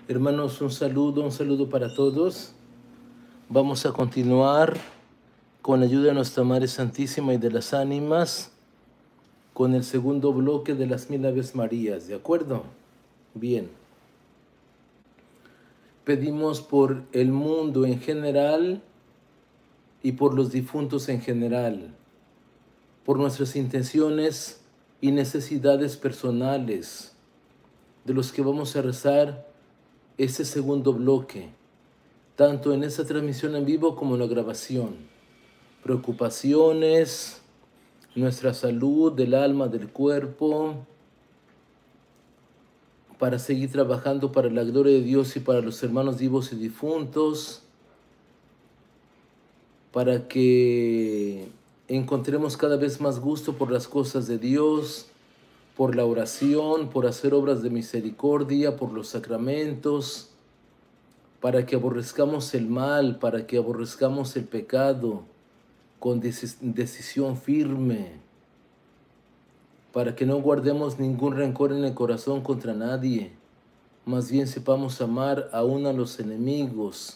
Hermanos, un saludo para todos. Vamos a continuar con la ayuda de nuestra Madre Santísima y de las ánimas con el segundo bloque de las 1000 Aves Marías, ¿de acuerdo? Bien. Pedimos por el mundo en general y por los difuntos en general, por nuestras intenciones y necesidades personales, de los que vamos a rezar este segundo bloque, tanto en esta transmisión en vivo como en la grabación. Preocupaciones, nuestra salud del alma, del cuerpo, para seguir trabajando para la gloria de Dios y para los hermanos vivos y difuntos, para que encontremos cada vez más gusto por las cosas de Dios, por la oración, por hacer obras de misericordia, por los sacramentos, para que aborrezcamos el mal, para que aborrezcamos el pecado con decisión firme, para que no guardemos ningún rencor en el corazón contra nadie, más bien sepamos amar aún a los enemigos.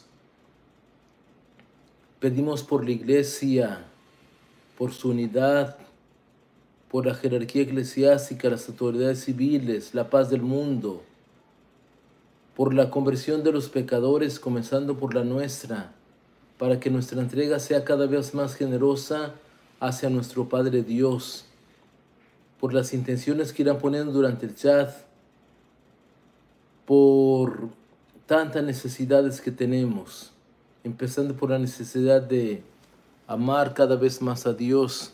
Pedimos por la Iglesia, por su unidad, por la jerarquía eclesiástica, las autoridades civiles, la paz del mundo, por la conversión de los pecadores, comenzando por la nuestra, para que nuestra entrega sea cada vez más generosa hacia nuestro Padre Dios, por las intenciones que irán poniendo durante el chat, por tantas necesidades que tenemos, empezando por la necesidad de amar cada vez más a Dios,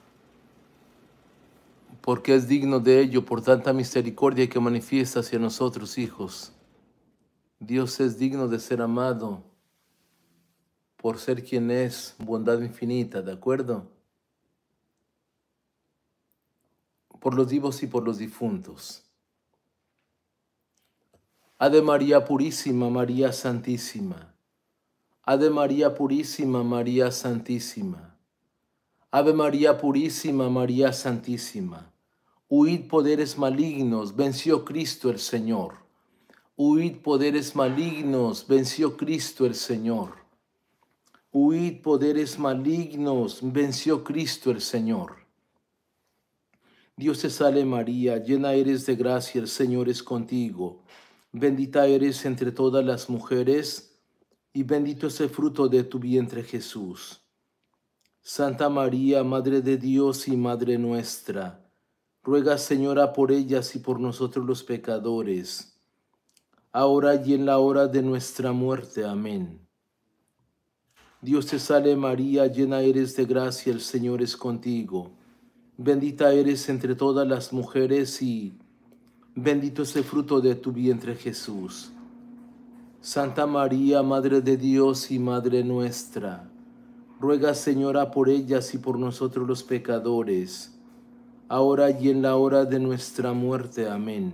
porque es digno de ello, por tanta misericordia que manifiesta hacia nosotros, hijos. Dios es digno de ser amado por ser quien es, bondad infinita, ¿de acuerdo? Por los vivos y por los difuntos. Ave María Purísima, María Santísima. Ave María Purísima, María Santísima. Ave María Purísima, María Santísima. Huid poderes malignos, venció Cristo el Señor. Huid poderes malignos, venció Cristo el Señor. Huid poderes malignos, venció Cristo el Señor. Dios te salve María, llena eres de gracia, el Señor es contigo. Bendita eres entre todas las mujeres, y bendito es el fruto de tu vientre Jesús. Santa María, Madre de Dios y Madre nuestra, ruega, Señora, por ellas y por nosotros los pecadores, ahora y en la hora de nuestra muerte. Amén. Dios te salve María, llena eres de gracia, el Señor es contigo. Bendita eres entre todas las mujeres y bendito es el fruto de tu vientre Jesús. Santa María, Madre de Dios y Madre nuestra, ruega, Señora, por ellas y por nosotros los pecadores, ahora y en la hora de nuestra muerte. Amén.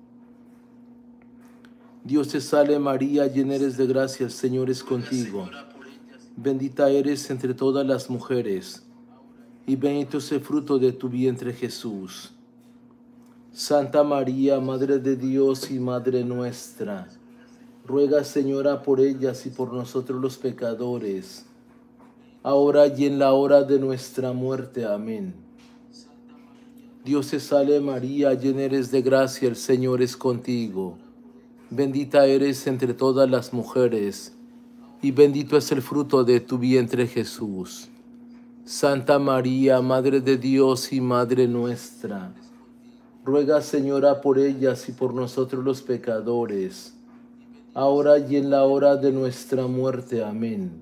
Dios te salve María, llena eres de gracia, el Señor es contigo. Bendita eres entre todas las mujeres, y bendito es el fruto de tu vientre Jesús. Santa María, Madre de Dios y Madre nuestra, ruega, Señora, por ellas y por nosotros los pecadores, ahora y en la hora de nuestra muerte. Amén. Dios te salve María, llena eres de gracia, el Señor es contigo. Bendita eres entre todas las mujeres, y bendito es el fruto de tu vientre Jesús. Santa María, Madre de Dios y Madre nuestra, ruega, Señora, por ellas y por nosotros los pecadores, ahora y en la hora de nuestra muerte. Amén.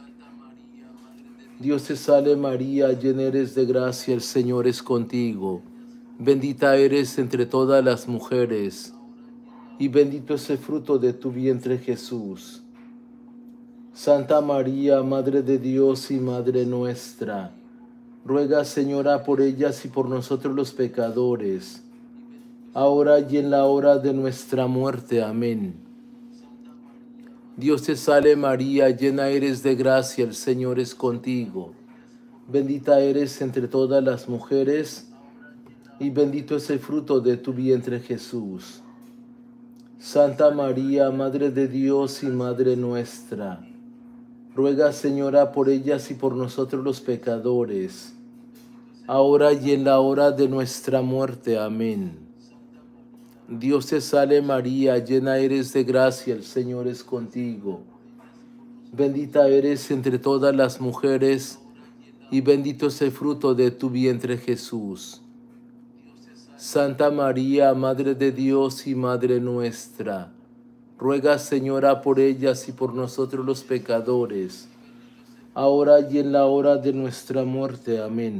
Dios te salve María, llena eres de gracia, el Señor es contigo. Bendita eres entre todas las mujeres, y bendito es el fruto de tu vientre Jesús. Santa María, Madre de Dios y Madre nuestra, ruega, Señora, por ellas y por nosotros los pecadores, ahora y en la hora de nuestra muerte. Amén. Dios te salve María, llena eres de gracia, el Señor es contigo. Bendita eres entre todas las mujeres, y bendito es el fruto de tu vientre Jesús. Santa María, Madre de Dios y Madre nuestra, ruega, Señora, por ellas y por nosotros los pecadores, ahora y en la hora de nuestra muerte. Amén. Dios te salve María, llena eres de gracia, el Señor es contigo. Bendita eres entre todas las mujeres, y bendito es el fruto de tu vientre Jesús. Santa María, Madre de Dios y Madre nuestra, ruega, Señora, por ellas y por nosotros los pecadores, ahora y en la hora de nuestra muerte. Amén.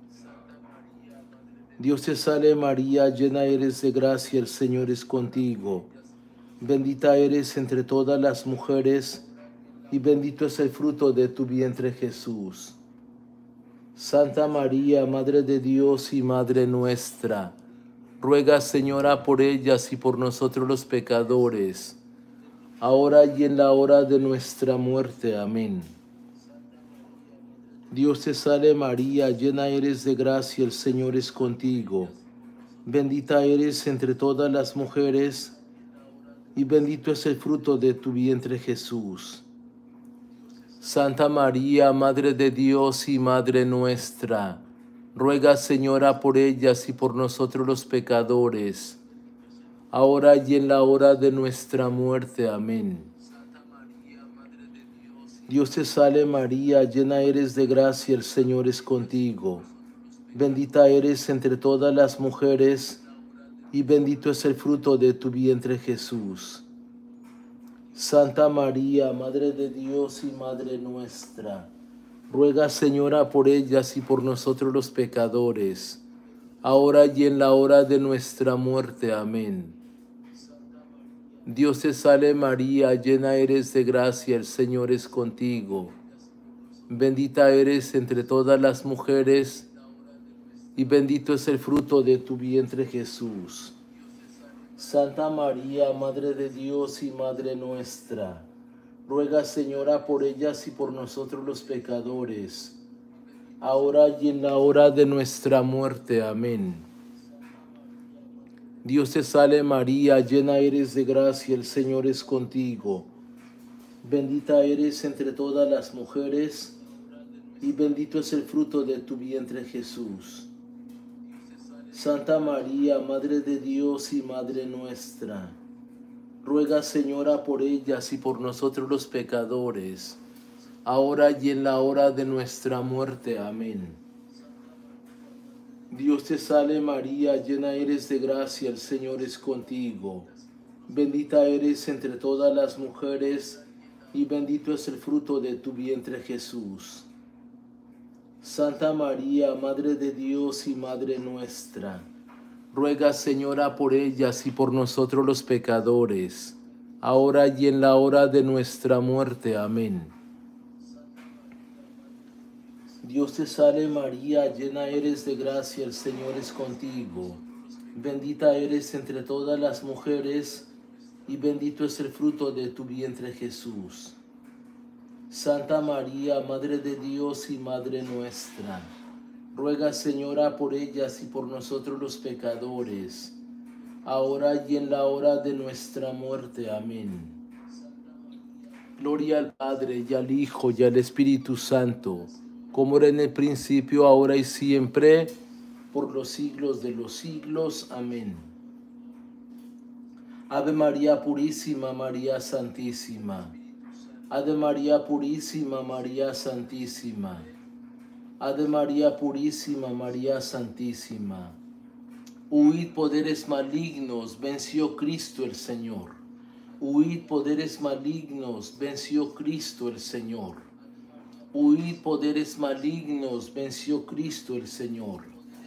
Dios te salve María, llena eres de gracia, el Señor es contigo. Bendita eres entre todas las mujeres, y bendito es el fruto de tu vientre Jesús. Santa María, Madre de Dios y Madre nuestra, ruega, Señora, por ellas y por nosotros los pecadores, ahora y en la hora de nuestra muerte. Amén. Dios te salve María, llena eres de gracia, el Señor es contigo. Bendita eres entre todas las mujeres, y bendito es el fruto de tu vientre Jesús. Santa María, Madre de Dios y Madre nuestra, ruega, Señora, por ellas y por nosotros los pecadores, ahora y en la hora de nuestra muerte. Amén. Dios te salve María, llena eres de gracia, el Señor es contigo. Bendita eres entre todas las mujeres, y bendito es el fruto de tu vientre Jesús. Santa María, Madre de Dios y Madre nuestra, ruega, Señora, por ellas y por nosotros los pecadores, ahora y en la hora de nuestra muerte. Amén. Dios te salve María, llena eres de gracia, el Señor es contigo. Bendita eres entre todas las mujeres, y bendito es el fruto de tu vientre Jesús. Santa María, Madre de Dios y Madre nuestra, ruega, Señora, por ellas y por nosotros los pecadores, ahora y en la hora de nuestra muerte. Amén. Dios te salve María, llena eres de gracia, el Señor es contigo. Bendita eres entre todas las mujeres, y bendito es el fruto de tu vientre Jesús. Santa María, Madre de Dios y Madre nuestra, ruega, Señora, por ellas y por nosotros los pecadores, ahora y en la hora de nuestra muerte. Amén. Dios te salve María, llena eres de gracia, el Señor es contigo. Bendita eres entre todas las mujeres, y bendito es el fruto de tu vientre Jesús. Santa María, Madre de Dios y Madre nuestra, ruega, Señora, por ellas y por nosotros los pecadores, ahora y en la hora de nuestra muerte. Amén. Dios te salve María, llena eres de gracia, el Señor es contigo. Bendita eres entre todas las mujeres, y bendito es el fruto de tu vientre Jesús. Santa María, Madre de Dios y Madre nuestra, ruega, Señora, por ellas y por nosotros los pecadores, ahora y en la hora de nuestra muerte. Amén. Gloria al Padre, y al Hijo, y al Espíritu Santo, como era en el principio, ahora y siempre, por los siglos de los siglos. Amén. Ave María Purísima, María Santísima. Ave María Purísima, María Santísima. Ave María Purísima, María Santísima. Huid poderes malignos, venció Cristo el Señor. Huid poderes malignos, venció Cristo el Señor. Huid poderes malignos, venció Cristo el Señor.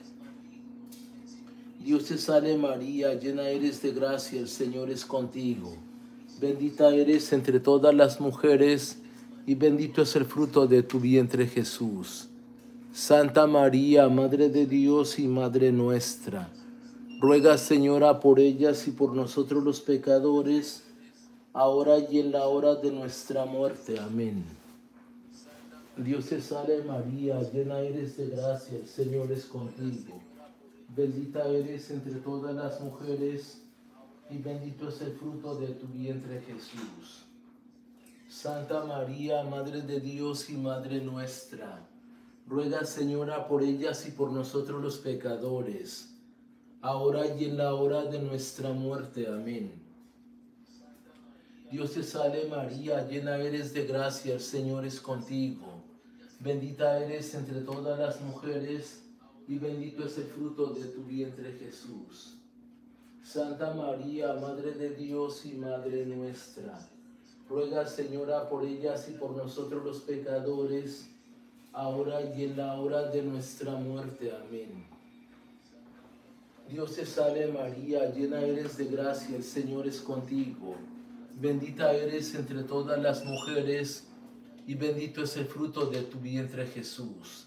Dios te salve María, llena eres de gracia, el Señor es contigo. Bendita eres entre todas las mujeres, y bendito es el fruto de tu vientre Jesús. Santa María, Madre de Dios y Madre nuestra, ruega, Señora, por ellas y por nosotros los pecadores, ahora y en la hora de nuestra muerte. Amén. Dios te salve María, llena eres de gracia, el Señor es contigo. Bendita eres entre todas las mujeres, y bendito es el fruto de tu vientre, Jesús. Santa María, Madre de Dios y Madre nuestra, ruega, Señora, por ellas y por nosotros los pecadores, ahora y en la hora de nuestra muerte. Amén. Dios te salve María, llena eres de gracia, el Señor es contigo. Bendita eres entre todas las mujeres, y bendito es el fruto de tu vientre, Jesús. Santa María, Madre de Dios y Madre nuestra, ruega, Señora, por ellas y por nosotros los pecadores, ahora y en la hora de nuestra muerte. Amén. Dios te salve María, llena eres de gracia, el Señor es contigo. Bendita eres entre todas las mujeres, y bendito es el fruto de tu vientre, Jesús.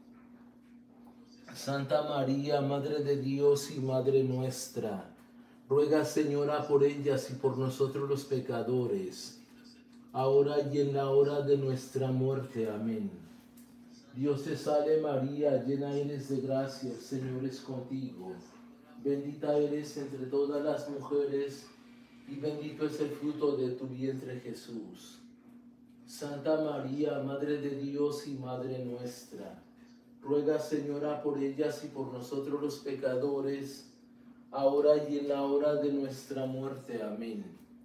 Santa María, Madre de Dios y Madre nuestra, ruega, Señora, por ellas y por nosotros los pecadores, ahora y en la hora de nuestra muerte. Amén. Dios te salve María, llena eres de gracia, el Señor es contigo. Bendita eres entre todas las mujeres, y bendito es el fruto de tu vientre, Jesús. Santa María, Madre de Dios y Madre nuestra, ruega, Señora, por ellas y por nosotros los pecadores, ahora y en la hora de nuestra muerte. Amén.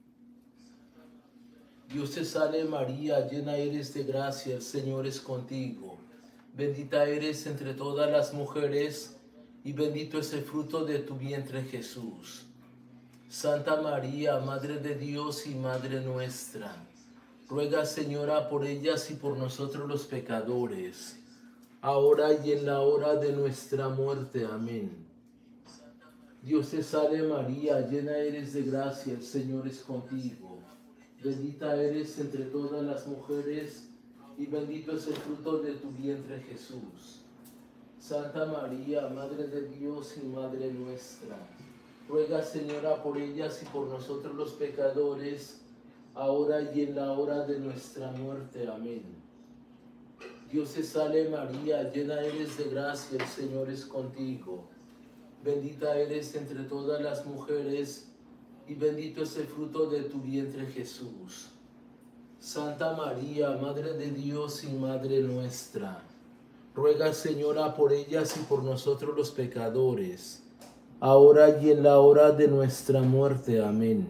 Dios te salve María, llena eres de gracia, el Señor es contigo. Bendita eres entre todas las mujeres, y bendito es el fruto de tu vientre, Jesús. Santa María, Madre de Dios y Madre nuestra, ruega, Señora, por ellas y por nosotros los pecadores, ahora y en la hora de nuestra muerte. Amén. Dios te salve María, llena eres de gracia, el Señor es contigo. Bendita eres entre todas las mujeres, y bendito es el fruto de tu vientre, Jesús. Santa María, Madre de Dios y Madre nuestra, ruega, Señora, por ellas y por nosotros los pecadores, ahora y en la hora de nuestra muerte. Amén. Dios te salve María, llena eres de gracia, el Señor es contigo. Bendita eres entre todas las mujeres, y bendito es el fruto de tu vientre, Jesús. Santa María, Madre de Dios y Madre nuestra, ruega, Señora, por ellas y por nosotros los pecadores, ahora y en la hora de nuestra muerte. Amén.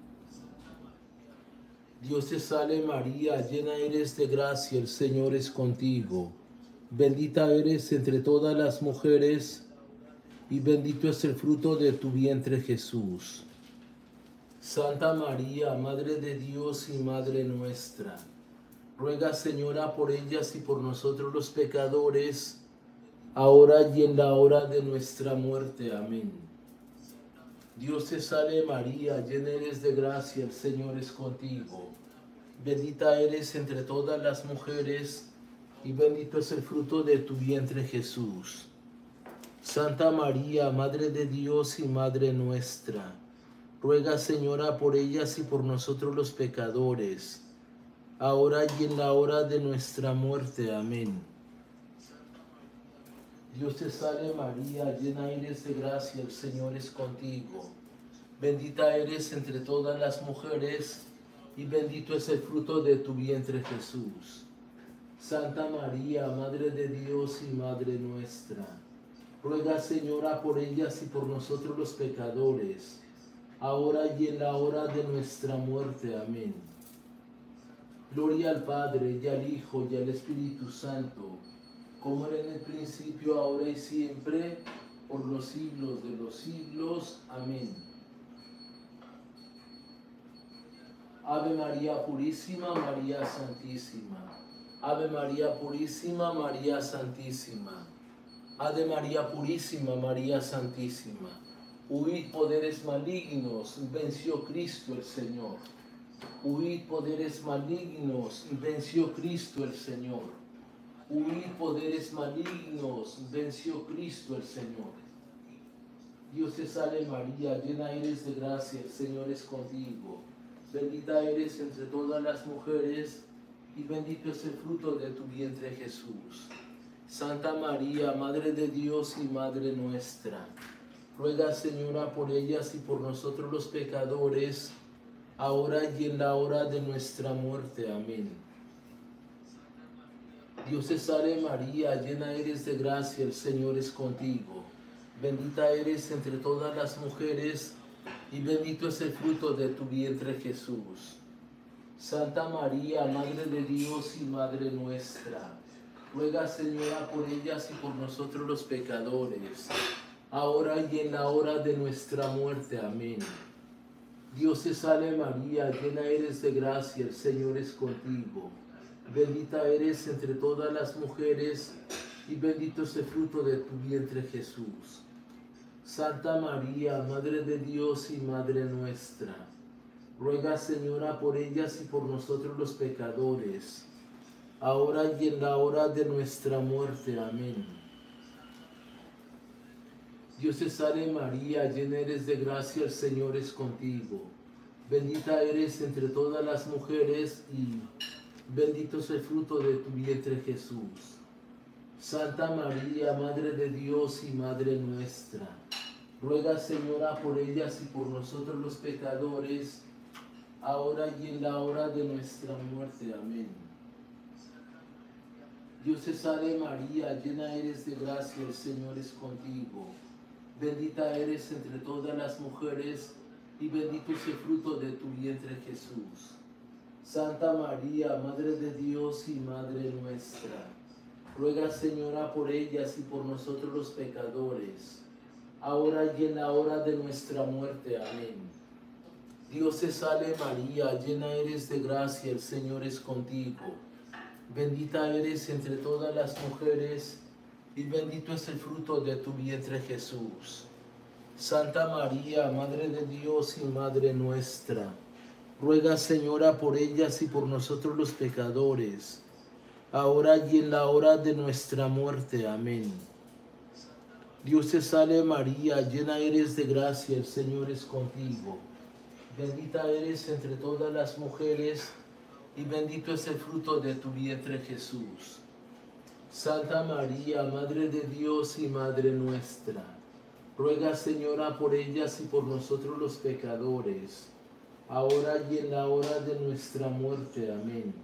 Dios te salve María, llena eres de gracia, el Señor es contigo. Bendita eres entre todas las mujeres, y bendito es el fruto de tu vientre, Jesús. Santa María, Madre de Dios y Madre nuestra, ruega, Señora, por ellas y por nosotros los pecadores, ahora y en la hora de nuestra muerte. Amén. Dios te salve María, llena eres de gracia, el Señor es contigo. Bendita eres entre todas las mujeres, y bendito es el fruto de tu vientre, Jesús. Santa María, Madre de Dios y Madre nuestra, ruega, Señora, por ellas y por nosotros los pecadores, ahora y en la hora de nuestra muerte. Amén. Dios te salve María, llena eres de gracia, el Señor es contigo. Bendita eres entre todas las mujeres, y bendito es el fruto de tu vientre, Jesús. Santa María, Madre de Dios y Madre nuestra, ruega, Señora, por ellas y por nosotros los pecadores, ahora y en la hora de nuestra muerte. Amén. Gloria al Padre, y al Hijo, y al Espíritu Santo, como era en el principio, ahora y siempre, por los siglos de los siglos. Amén. Ave María Purísima, María Santísima. Ave María Purísima, María Santísima. Ave María Purísima, María Santísima. Huid poderes malignos, venció Cristo el Señor. Huid poderes malignos, venció Cristo el Señor. Huid poderes malignos, venció Cristo el Señor. Dios te salve María, llena eres de gracia, el Señor es contigo. Bendita eres entre todas las mujeres, y bendito es el fruto de tu vientre, Jesús. Santa María, Madre de Dios y Madre nuestra, Ruega, Señora, por ellas y por nosotros los pecadores, ahora y en la hora de nuestra muerte. Amén. Dios te salve María, llena eres de gracia, el Señor es contigo. Bendita eres entre todas las mujeres, y bendito es el fruto de tu vientre Jesús. Santa María, Madre de Dios y Madre nuestra, ruega, Señora, por ellas y por nosotros los pecadores, ahora y en la hora de nuestra muerte. Amén. Dios te salve María, llena eres de gracia, el Señor es contigo. Bendita eres entre todas las mujeres, y bendito es el fruto de tu vientre Jesús. Santa María, Madre de Dios y Madre nuestra, ruega, Señora, por ellas y por nosotros los pecadores, ahora y en la hora de nuestra muerte. Amén. Dios te salve María, llena eres de gracia, el Señor es contigo. Bendita eres entre todas las mujeres, y bendito es el fruto de tu vientre Jesús. Santa María, Madre de Dios y Madre nuestra, ruega, Señora, por ellas y por nosotros los pecadores, ahora y en la hora de nuestra muerte. Amén. Dios te salve María, llena eres de gracia, el Señor es contigo. Bendita eres entre todas las mujeres, y bendito es el fruto de tu vientre Jesús. Santa María, Madre de Dios y Madre nuestra, ruega, Señora, por ellas y por nosotros los pecadores, ahora y en la hora de nuestra muerte. Amén. Dios te salve María, llena eres de gracia, el Señor es contigo. Bendita eres entre todas las mujeres, y bendito es el fruto de tu vientre Jesús. Santa María, Madre de Dios y Madre nuestra, ruega, Señora, por ellas y por nosotros los pecadores, ahora y en la hora de nuestra muerte. Amén. Dios te salve María, llena eres de gracia, el Señor es contigo. Bendita eres entre todas las mujeres, y bendito es el fruto de tu vientre Jesús. Santa María, Madre de Dios y Madre nuestra, ruega, Señora, por ellas y por nosotros los pecadores, ahora y en la hora de nuestra muerte. Amén.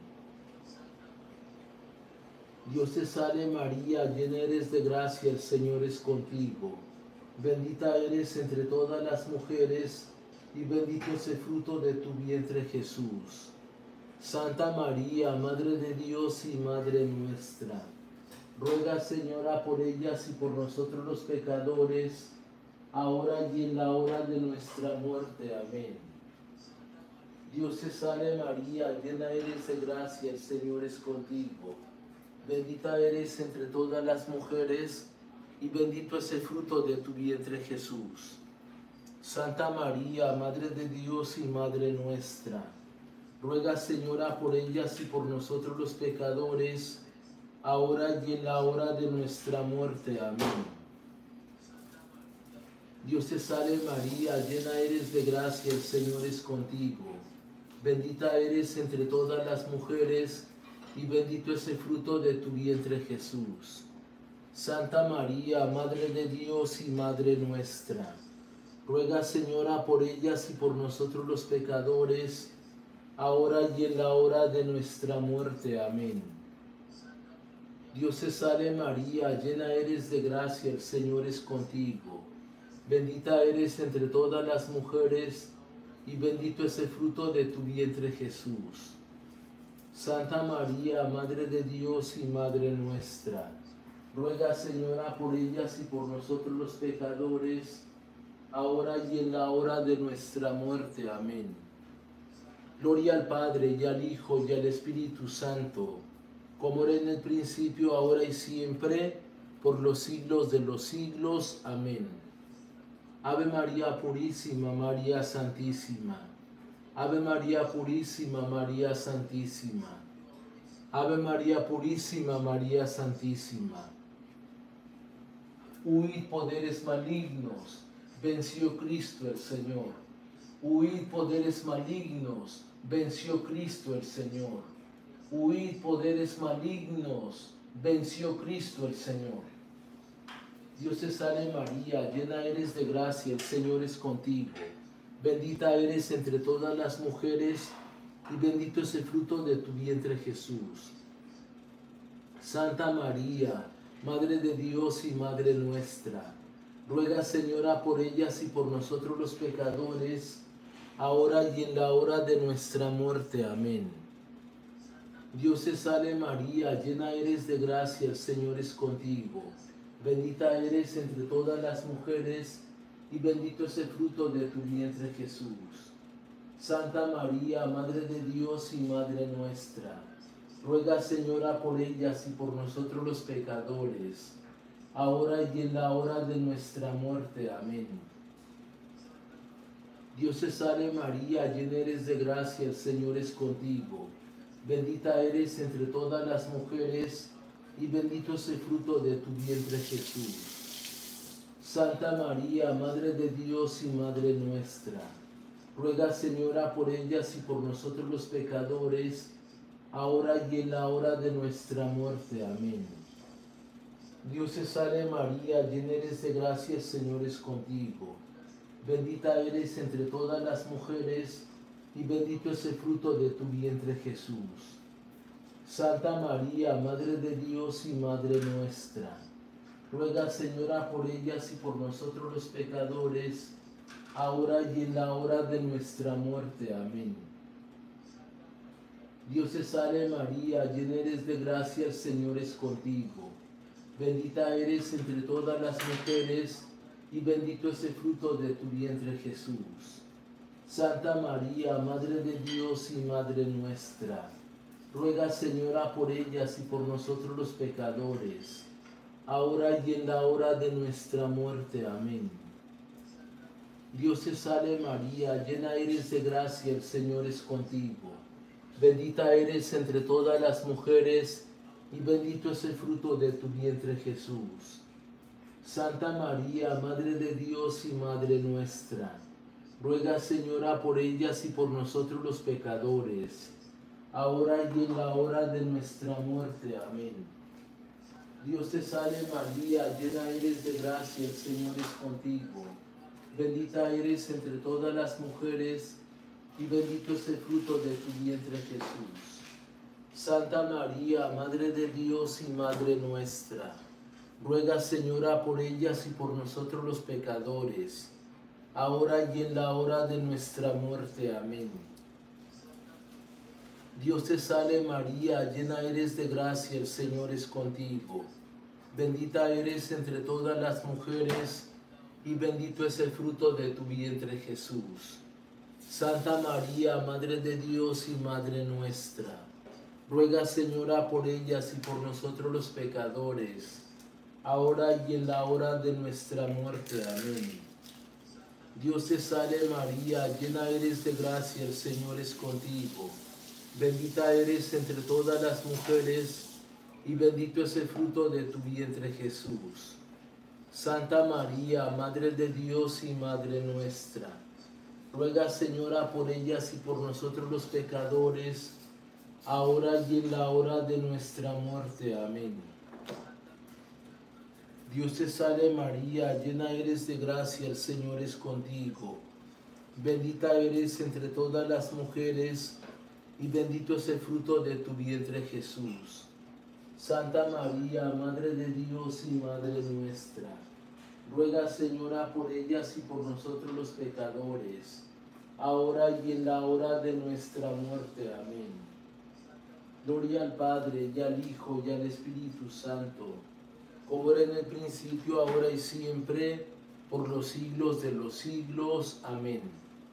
Dios te salve María, llena eres de gracia, el Señor es contigo. Bendita eres entre todas las mujeres, y bendito es el fruto de tu vientre Jesús. Santa María, Madre de Dios y Madre nuestra, ruega, Señora, por ellas y por nosotros los pecadores, ahora y en la hora de nuestra muerte. Amén. Dios te salve María, llena eres de gracia, el Señor es contigo. Bendita eres entre todas las mujeres, y bendito es el fruto de tu vientre Jesús. Santa María, Madre de Dios y Madre nuestra, ruega, Señora, por ellas y por nosotros los pecadores, ahora y en la hora de nuestra muerte. Amén. Dios te salve María, llena eres de gracia, el Señor es contigo. Bendita eres entre todas las mujeres, y bendito es el fruto de tu vientre Jesús. Santa María, Madre de Dios y Madre nuestra, ruega, Señora, por ellas y por nosotros los pecadores, ahora y en la hora de nuestra muerte. Amén. Dios te salve María, llena eres de gracia, el Señor es contigo. Bendita eres entre todas las mujeres, y bendito es el fruto de tu vientre Jesús. Santa María, Madre de Dios y Madre nuestra, ruega, Señora, por ellas y por nosotros los pecadores, ahora y en la hora de nuestra muerte. Amén. Gloria al Padre, y al Hijo, y al Espíritu Santo, como era en el principio, ahora y siempre, por los siglos de los siglos. Amén. Ave María Purísima, María Santísima. Ave María Purísima, María Santísima. Ave María Purísima, María Santísima. Huid poderes malignos, venció Cristo el Señor. Huid poderes malignos, venció Cristo el Señor. Huid poderes malignos, venció Cristo el Señor. Dios te salve María, llena eres de gracia, el Señor es contigo. Bendita eres entre todas las mujeres y bendito es el fruto de tu vientre Jesús. Santa María, Madre de Dios y Madre nuestra, ruega Señora por ellas y por nosotros los pecadores, ahora y en la hora de nuestra muerte. Amén. Dios te salve María, llena eres de gracia, el Señor es contigo. Bendita eres entre todas las mujeres y bendito es el fruto de tu vientre Jesús. Santa María, Madre de Dios y Madre nuestra, ruega Señora por ellas y por nosotros los pecadores, ahora y en la hora de nuestra muerte. Amén. Dios te salve María, llena eres de gracia, el Señor es contigo. Bendita eres entre todas las mujeres y bendito es el fruto de tu vientre Jesús. Santa María, Madre de Dios y Madre nuestra, ruega Señora por ellas y por nosotros los pecadores, ahora y en la hora de nuestra muerte. Amén. Dios te salve María, llena eres de gracia, el Señor es contigo. Bendita eres entre todas las mujeres y bendito es el fruto de tu vientre Jesús. Santa María, Madre de Dios y Madre nuestra, ruega Señora por ellas y por nosotros los pecadores, ahora y en la hora de nuestra muerte. Amén. Dios te salve María, llena eres de gracia, el Señor es contigo. Bendita eres entre todas las mujeres y bendito es el fruto de tu vientre Jesús. Santa María, Madre de Dios y Madre nuestra, ruega Señora por ellas y por nosotros los pecadores, ahora y en la hora de nuestra muerte. Amén. Dios te salve María, llena eres de gracia, el Señor es contigo. Bendita eres entre todas las mujeres y bendito es el fruto de tu vientre Jesús. Santa María, Madre de Dios y Madre nuestra, ruega Señora por ellas y por nosotros los pecadores, ahora y en la hora de nuestra muerte. Amén. Dios te salve María, llena eres de gracia, el Señor es contigo. Bendita eres entre todas las mujeres y bendito es el fruto de tu vientre Jesús. Santa María, Madre de Dios y Madre nuestra, ruega Señora por ellas y por nosotros los pecadores, ahora y en la hora de nuestra muerte. Amén. Dios te salve María, llena eres de gracia, el Señor es contigo. Bendita eres entre todas las mujeres y bendito es el fruto de tu vientre Jesús. Santa María, Madre de Dios y Madre nuestra, ruega Señora por ellas y por nosotros los pecadores, ahora y en la hora de nuestra muerte. Amén. Dios te salve María, llena eres de gracia, el Señor es contigo. Bendita eres entre todas las mujeres y bendito es el fruto de tu vientre Jesús. Santa María, Madre de Dios y Madre nuestra, ruega Señora por ellas y por nosotros los pecadores, ahora y en la hora de nuestra muerte. Amén. Dios te salve María, llena eres de gracia, el Señor es contigo. Bendita eres entre todas las mujeres y bendito es el fruto de tu vientre Jesús. Santa María, Madre de Dios y Madre nuestra, ruega Señora por ellas y por nosotros los pecadores, ahora y en la hora de nuestra muerte. Amén. Gloria al Padre, y al Hijo, y al Espíritu Santo, como era en el principio, ahora y siempre, por los siglos de los siglos. Amén.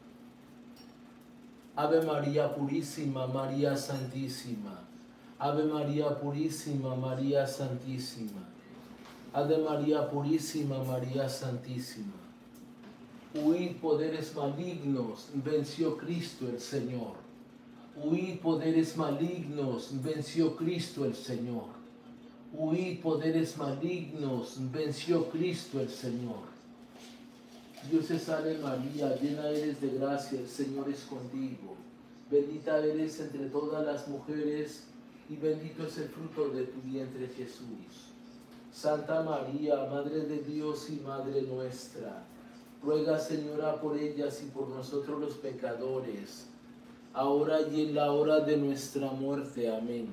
Ave María Purísima, María Santísima. Ave María Purísima, María Santísima. Ave María Purísima, María Santísima. Huid poderes malignos, venció Cristo el Señor. Huid poderes malignos, venció Cristo el Señor. Huid poderes malignos, venció Cristo el Señor. Dios te salve María, llena eres de gracia, el Señor es contigo. Bendita eres entre todas las mujeres y bendito es el fruto de tu vientre Jesús. Santa María, Madre de Dios y Madre nuestra, ruega, Señora, por ellas y por nosotros los pecadores, ahora y en la hora de nuestra muerte. Amén.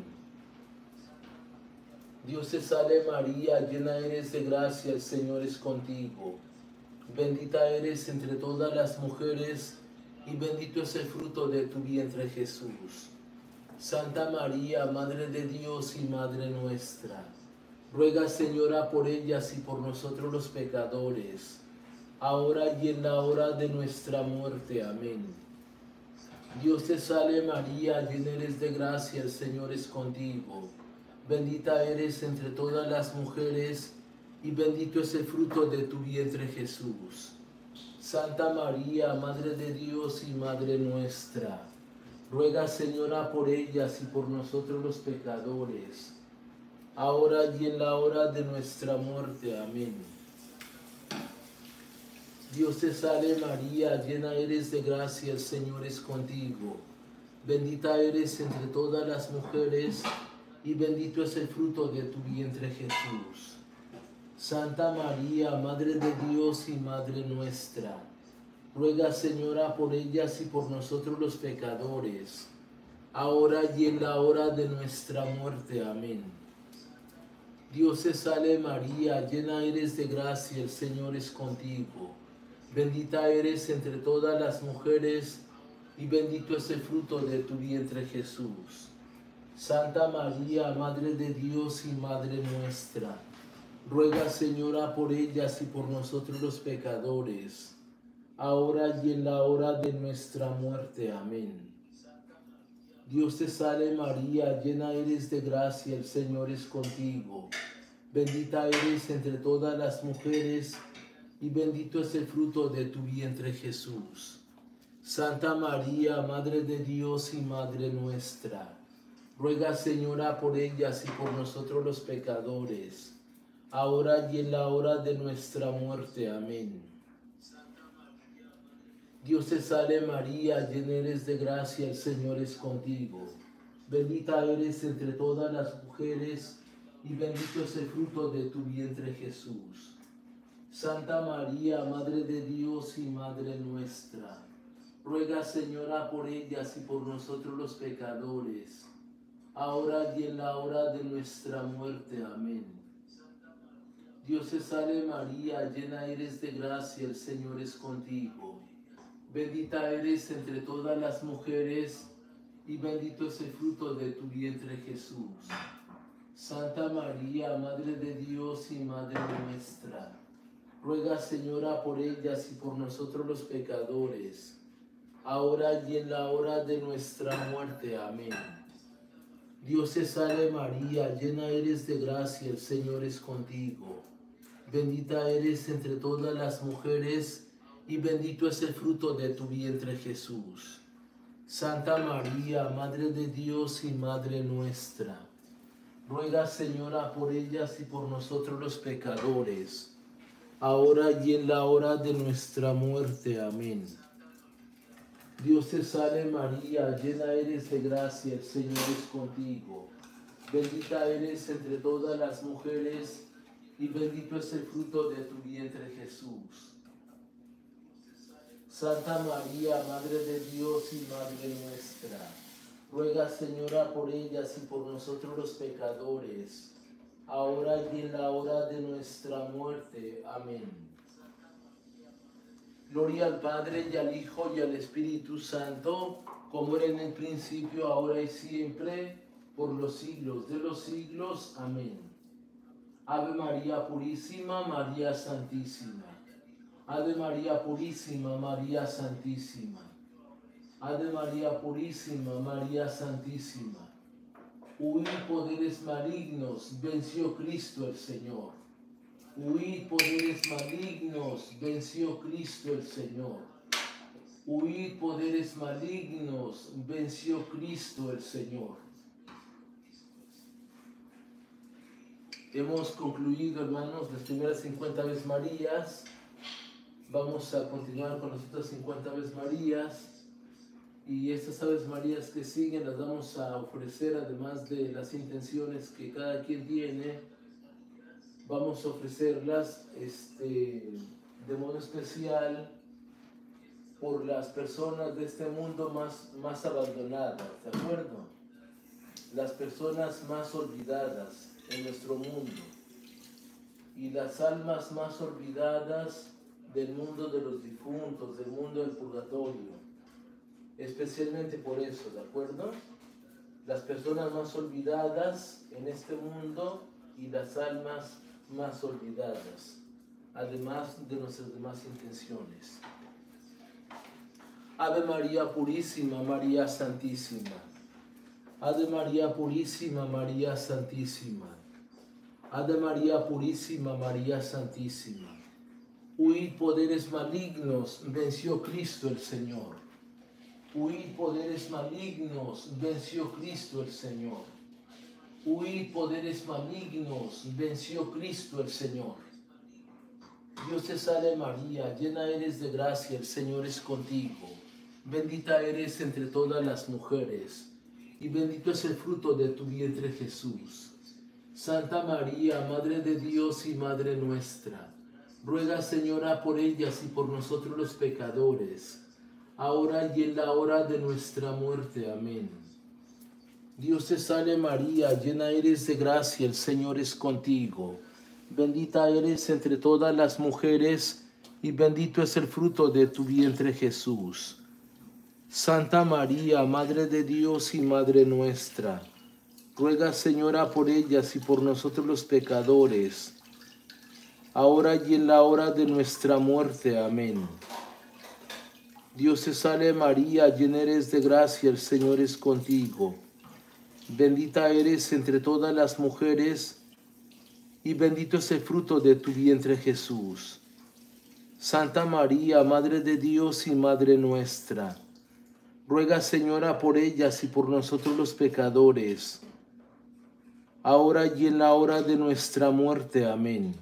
Dios te salve María, llena eres de gracia, el Señor es contigo. Bendita eres entre todas las mujeres, y bendito es el fruto de tu vientre Jesús. Santa María, Madre de Dios y Madre nuestra, ruega, Señora, por ellas y por nosotros los pecadores, ahora y en la hora de nuestra muerte. Amén. Dios te salve María, llena eres de gracia, el Señor es contigo. Bendita eres entre todas las mujeres, y bendito es el fruto de tu vientre Jesús. Santa María, Madre de Dios y Madre nuestra, ruega, Señora, por ellas y por nosotros los pecadores, ahora y en la hora de nuestra muerte. Amén. Dios te salve María, llena eres de gracia, el Señor es contigo. Bendita eres entre todas las mujeres, y bendito es el fruto de tu vientre Jesús. Santa María, Madre de Dios y Madre nuestra, ruega, Señora, por ellas y por nosotros los pecadores, ahora y en la hora de nuestra muerte. Amén. Dios te salve María, llena eres de gracia, el Señor es contigo. Bendita eres entre todas las mujeres, y bendito es el fruto de tu vientre Jesús. Santa María, Madre de Dios y Madre nuestra, ruega, Señora, por ellas y por nosotros los pecadores, ahora y en la hora de nuestra muerte. Amén. Dios te salve María, llena eres de gracia, el Señor es contigo. Bendita eres entre todas las mujeres, y bendito es el fruto de tu vientre Jesús. Santa María, Madre de Dios y Madre nuestra, ruega, Señora, por ellas y por nosotros los pecadores, ahora y en la hora de nuestra muerte. Amén. Dios te salve María, llena eres de gracia, el Señor es contigo. Bendita eres entre todas las mujeres, y bendito es el fruto de tu vientre Jesús. Santa María, Madre de Dios y Madre nuestra, ruega, Señora, por ellas y por nosotros los pecadores, ahora y en la hora de nuestra muerte. Amén. Dios te salve María, llena eres de gracia, el Señor es contigo. Bendita eres entre todas las mujeres, y bendito es el fruto de tu vientre Jesús. Santa María, Madre de Dios y Madre nuestra, ruega, Señora, por ellas y por nosotros los pecadores, ahora y en la hora de nuestra muerte. Amén. Dios te salve María, llena eres de gracia, el Señor es contigo. Bendita eres entre todas las mujeres, y bendito es el fruto de tu vientre Jesús. Santa María, Madre de Dios y Madre nuestra, ruega, Señora, por ellas y por nosotros los pecadores, ahora y en la hora de nuestra muerte. Amén. Dios te salve María, llena eres de gracia, el Señor es contigo. Bendita eres entre todas las mujeres, y bendito es el fruto de tu vientre Jesús. Santa María, Madre de Dios y Madre nuestra, ruega, Señora, por ellas y por nosotros los pecadores, ahora y en la hora de nuestra muerte. Amén. Gloria al Padre, y al Hijo, y al Espíritu Santo, como era en el principio, ahora y siempre, por los siglos de los siglos. Amén. Ave María Purísima, María Santísima. Ave María Purísima, María Santísima. Ave María Purísima, María Santísima. Huid poderes malignos, venció Cristo el Señor. Huid poderes malignos, venció Cristo el Señor. Huid poderes malignos, venció Cristo el Señor. Hemos concluido, hermanos, las primeras 50 Aves Marías. Vamos a continuar con las otras 50 Aves Marías. Y estas Aves Marías que siguen las vamos a ofrecer, además de las intenciones que cada quien tiene, vamos a ofrecerlas de modo especial por las personas de este mundo más abandonadas, ¿de acuerdo? Las personas más olvidadas en nuestro mundo y las almas más olvidadas del mundo de los difuntos, del mundo del purgatorio, especialmente por eso, ¿de acuerdo? Las personas más olvidadas en este mundo y las almas más olvidadas, además de nuestras demás intenciones. Ave María Purísima, María Santísima. Ave María Purísima, María Santísima. Ave María Purísima, María Santísima. Huid poderes malignos, venció Cristo el Señor. Huid poderes malignos, venció Cristo el Señor. Huid poderes malignos, venció Cristo el Señor. Dios te salve María, llena eres de gracia, el Señor es contigo. Bendita eres entre todas las mujeres, y bendito es el fruto de tu vientre Jesús. Santa María, Madre de Dios y Madre nuestra, ruega, Señora, por ellas y por nosotros los pecadores, ahora y en la hora de nuestra muerte. Amén. Dios te salve María, llena eres de gracia, el Señor es contigo. Bendita eres entre todas las mujeres, y bendito es el fruto de tu vientre Jesús. Santa María, Madre de Dios y Madre nuestra, ruega, Señora, por ellas y por nosotros los pecadores, ahora y en la hora de nuestra muerte. Amén. Dios te salve María, llena eres de gracia, el Señor es contigo. Bendita eres entre todas las mujeres, y bendito es el fruto de tu vientre Jesús. Santa María, Madre de Dios y Madre nuestra, ruega, Señora, por ellas y por nosotros los pecadores, ahora y en la hora de nuestra muerte. Amén.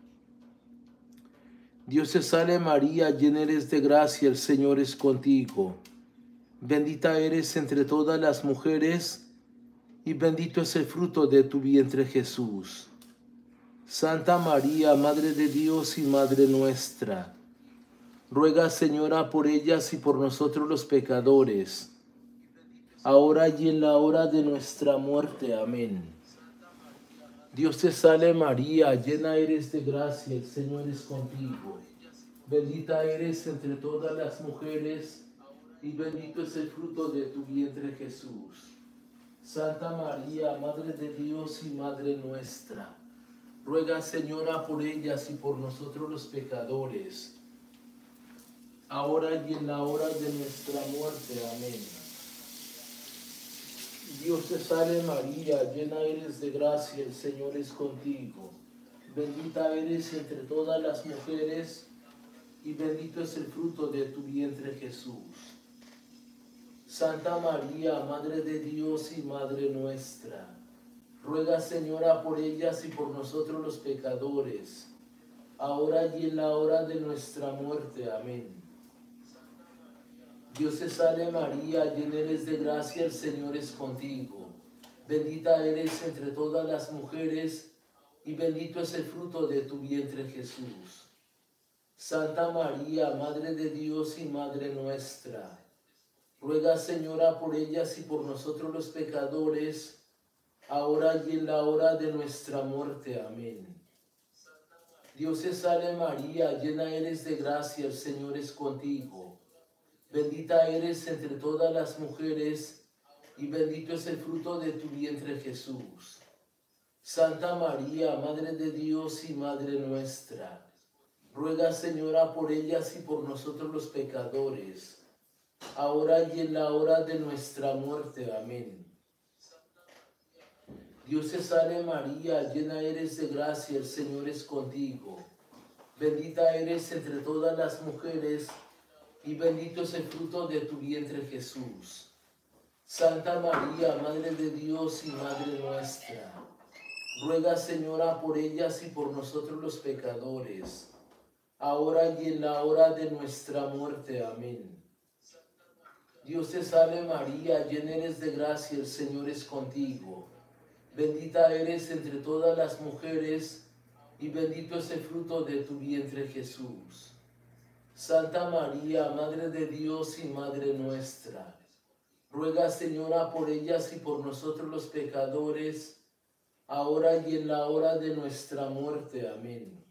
Dios te salve María, llena eres de gracia, el Señor es contigo. Bendita eres entre todas las mujeres, y bendito es el fruto de tu vientre Jesús. Santa María, Madre de Dios y Madre nuestra, ruega, Señora, por ellas y por nosotros los pecadores, ahora y en la hora de nuestra muerte. Amén. Dios te salve María, llena eres de gracia, el Señor es contigo. Bendita eres entre todas las mujeres, y bendito es el fruto de tu vientre Jesús. Santa María, Madre de Dios y Madre nuestra, ruega, Señora, por ellas y por nosotros los pecadores, ahora y en la hora de nuestra muerte. Amén. Dios te salve María, llena eres de gracia, el Señor es contigo. Bendita eres entre todas las mujeres, y bendito es el fruto de tu vientre Jesús. Santa María, Madre de Dios y Madre nuestra, ruega, Señora, por ellas y por nosotros los pecadores, ahora y en la hora de nuestra muerte. Amén. Dios te salve María, llena eres de gracia, el Señor es contigo. Bendita eres entre todas las mujeres, y bendito es el fruto de tu vientre Jesús. Santa María, Madre de Dios y Madre nuestra, ruega, Señora, por ellas y por nosotros los pecadores, ahora y en la hora de nuestra muerte. Amén. Dios te salve María, llena eres de gracia, el Señor es contigo. Bendita eres entre todas las mujeres, y bendito es el fruto de tu vientre Jesús. Santa María, Madre de Dios y Madre nuestra, ruega, Señora, por ellas y por nosotros los pecadores, ahora y en la hora de nuestra muerte. Amén. Dios te salve María, llena eres de gracia, el Señor es contigo. Bendita eres entre todas las mujeres, y bendito es el fruto de tu vientre Jesús. Santa María, Madre de Dios y Madre nuestra, ruega, Señora, por ellas y por nosotros los pecadores, ahora y en la hora de nuestra muerte. Amén. Dios te salve María, llena eres de gracia, el Señor es contigo. Bendita eres entre todas las mujeres, y bendito es el fruto de tu vientre, Jesús. Santa María, Madre de Dios y Madre nuestra, ruega, Señora, por ellas y por nosotros los pecadores, ahora y en la hora de nuestra muerte. Amén.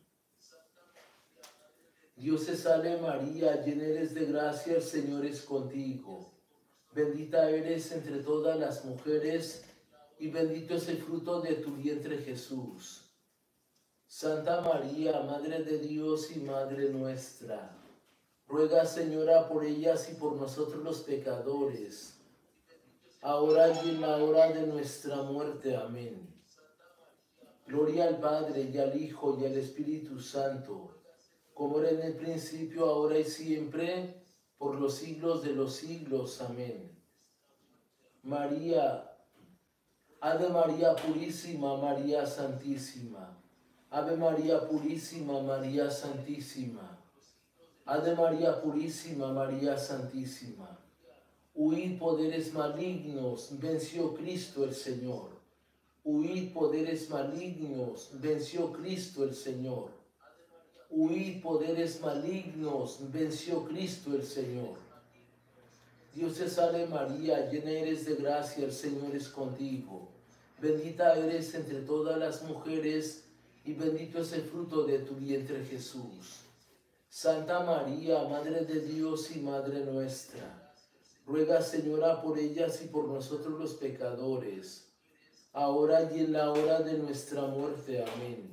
Dios te salve María, llena eres de gracia, el Señor es contigo. Bendita eres entre todas las mujeres, y bendito es el fruto de tu vientre, Jesús. Santa María, Madre de Dios y Madre nuestra, ruega, Señora, por ellas y por nosotros los pecadores, ahora y en la hora de nuestra muerte. Amén. Gloria al Padre, y al Hijo, y al Espíritu Santo, como era en el principio, ahora y siempre, por los siglos de los siglos. Amén. María, Ave María Purísima, María Santísima. Ave María Purísima, María Santísima. Ave María Purísima, María Santísima. Huid poderes malignos, venció Cristo el Señor. Huid poderes malignos, venció Cristo el Señor. Huid poderes malignos, venció Cristo el Señor. Dios te salve María, llena eres de gracia, el Señor es contigo. Bendita eres entre todas las mujeres, y bendito es el fruto de tu vientre, Jesús. Santa María, Madre de Dios y Madre nuestra, ruega, Señora, por ellas y por nosotros los pecadores, ahora y en la hora de nuestra muerte. Amén.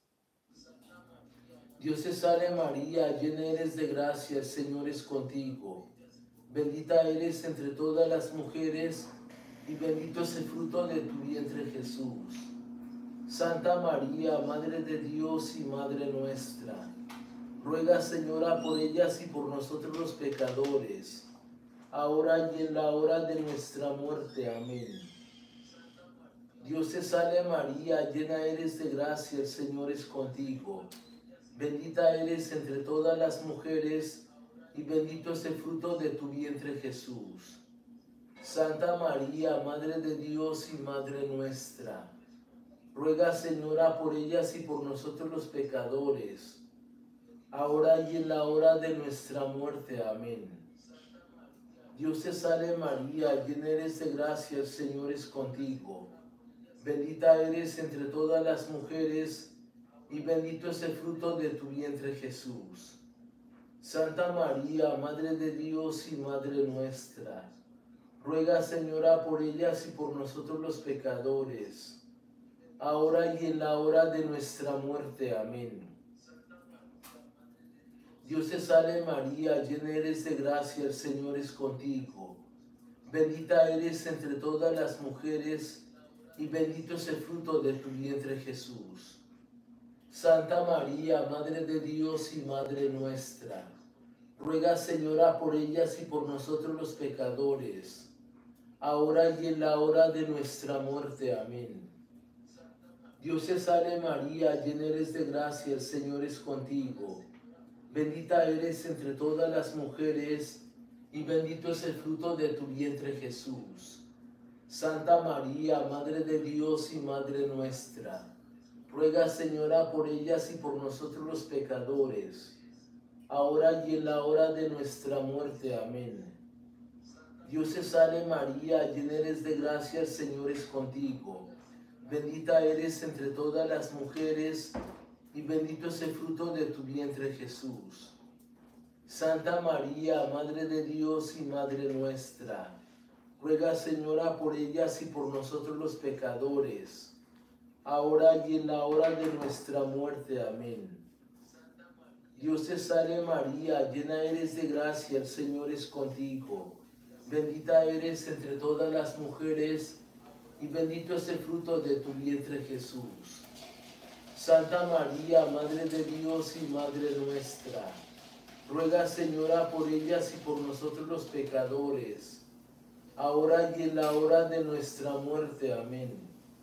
Dios te salve María, llena eres de gracia, el Señor es contigo. Bendita eres entre todas las mujeres, y bendito es el fruto de tu vientre, Jesús. Santa María, Madre de Dios y Madre nuestra, ruega, Señora, por ellas y por nosotros los pecadores, ahora y en la hora de nuestra muerte. Amén. Dios te salve María, llena eres de gracia, el Señor es contigo. Bendita eres entre todas las mujeres, y bendito es el fruto de tu vientre, Jesús. Santa María, Madre de Dios y Madre nuestra, ruega, Señora, por ellas y por nosotros los pecadores, ahora y en la hora de nuestra muerte. Amén. Dios te salve María, llena eres de gracia, el Señor es contigo. Bendita eres entre todas las mujeres, y bendito es el fruto de tu vientre, Jesús. Santa María, Madre de Dios y Madre nuestra, ruega, Señora, por ellas y por nosotros los pecadores, ahora y en la hora de nuestra muerte. Amén. Dios te salve María, llena eres de gracia, el Señor es contigo. Bendita eres entre todas las mujeres, y bendito es el fruto de tu vientre, Jesús. Santa María, Madre de Dios y Madre nuestra, ruega, Señora, por ellas y por nosotros los pecadores, ahora y en la hora de nuestra muerte. Amén. Dios te salve María, llena eres de gracia, el Señor es contigo. Bendita eres entre todas las mujeres, y bendito es el fruto de tu vientre, Jesús. Santa María, Madre de Dios y Madre nuestra, ruega, Señora, por ellas y por nosotros los pecadores, ahora y en la hora de nuestra muerte. Amén. Dios te salve María, llena eres de gracia, el Señor es contigo. Bendita eres entre todas las mujeres, y bendito es el fruto de tu vientre, Jesús. Santa María, Madre de Dios y Madre nuestra, ruega, Señora, por ellas y por nosotros los pecadores, ahora y en la hora de nuestra muerte. Amén. Dios te salve María, llena eres de gracia, el Señor es contigo. Bendita eres entre todas las mujeres, y bendito es el fruto de tu vientre, y Madre nuestra, ruega, Señora, por ellas y por nosotros los pecadores, ahora y en la hora de nuestra muerte. Amén.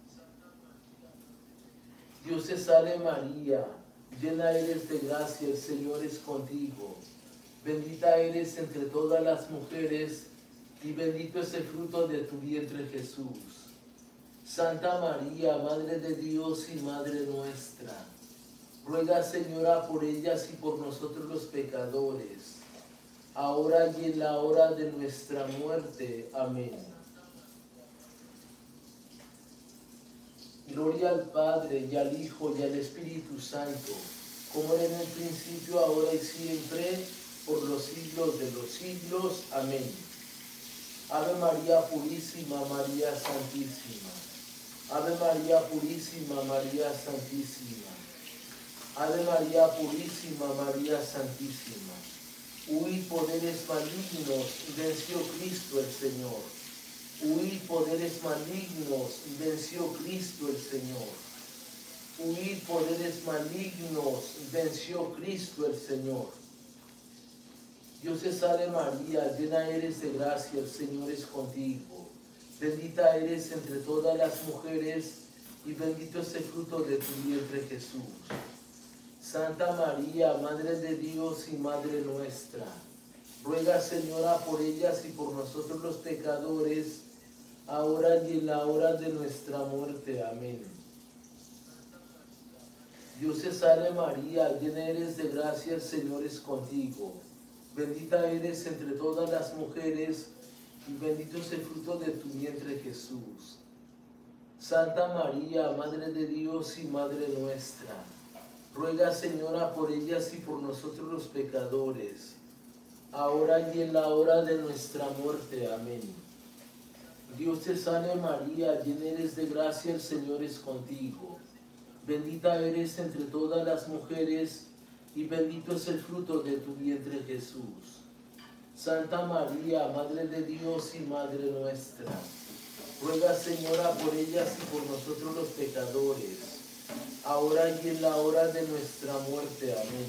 Dios te salve María, llena eres de gracia, el Señor es contigo. Bendita eres entre todas las mujeres, y bendito es el fruto de tu vientre, Jesús. Santa María, Madre de Dios y Madre nuestra, Ruega, Señora, por ellas y por nosotros los pecadores, ahora y en la hora de nuestra muerte. Amén. Gloria al Padre, y al Hijo, y al Espíritu Santo, como era en el principio, ahora y siempre, por los siglos de los siglos. Amén. Ave María Purísima, María Santísima. Ave María Purísima, María Santísima. Ave María Purísima, María Santísima. Huid poderes malignos, venció Cristo el Señor. Huid poderes malignos, venció Cristo el Señor. Huid poderes malignos, venció Cristo el Señor. Dios te salve María, llena eres de gracia, el Señor es contigo. Bendita eres entre todas las mujeres, y bendito es el fruto de tu vientre Jesús. Santa María, Madre de Dios y Madre nuestra, ruega, Señora, por ellas y por nosotros los pecadores, ahora y en la hora de nuestra muerte. Amén. Dios te salve María, llena eres de gracia, el Señor es contigo. Bendita eres entre todas las mujeres, y bendito es el fruto de tu vientre Jesús. Santa María, Madre de Dios y Madre nuestra, ruega, Señora, por ellas y por nosotros los pecadores, ahora y en la hora de nuestra muerte. Amén. Dios te salve María, llena eres de gracia, el Señor es contigo. Bendita eres entre todas las mujeres, y bendito es el fruto de tu vientre Jesús. Santa María, Madre de Dios y Madre nuestra, ruega, Señora, por ellas y por nosotros los pecadores, ahora y en la hora de nuestra muerte. Amén.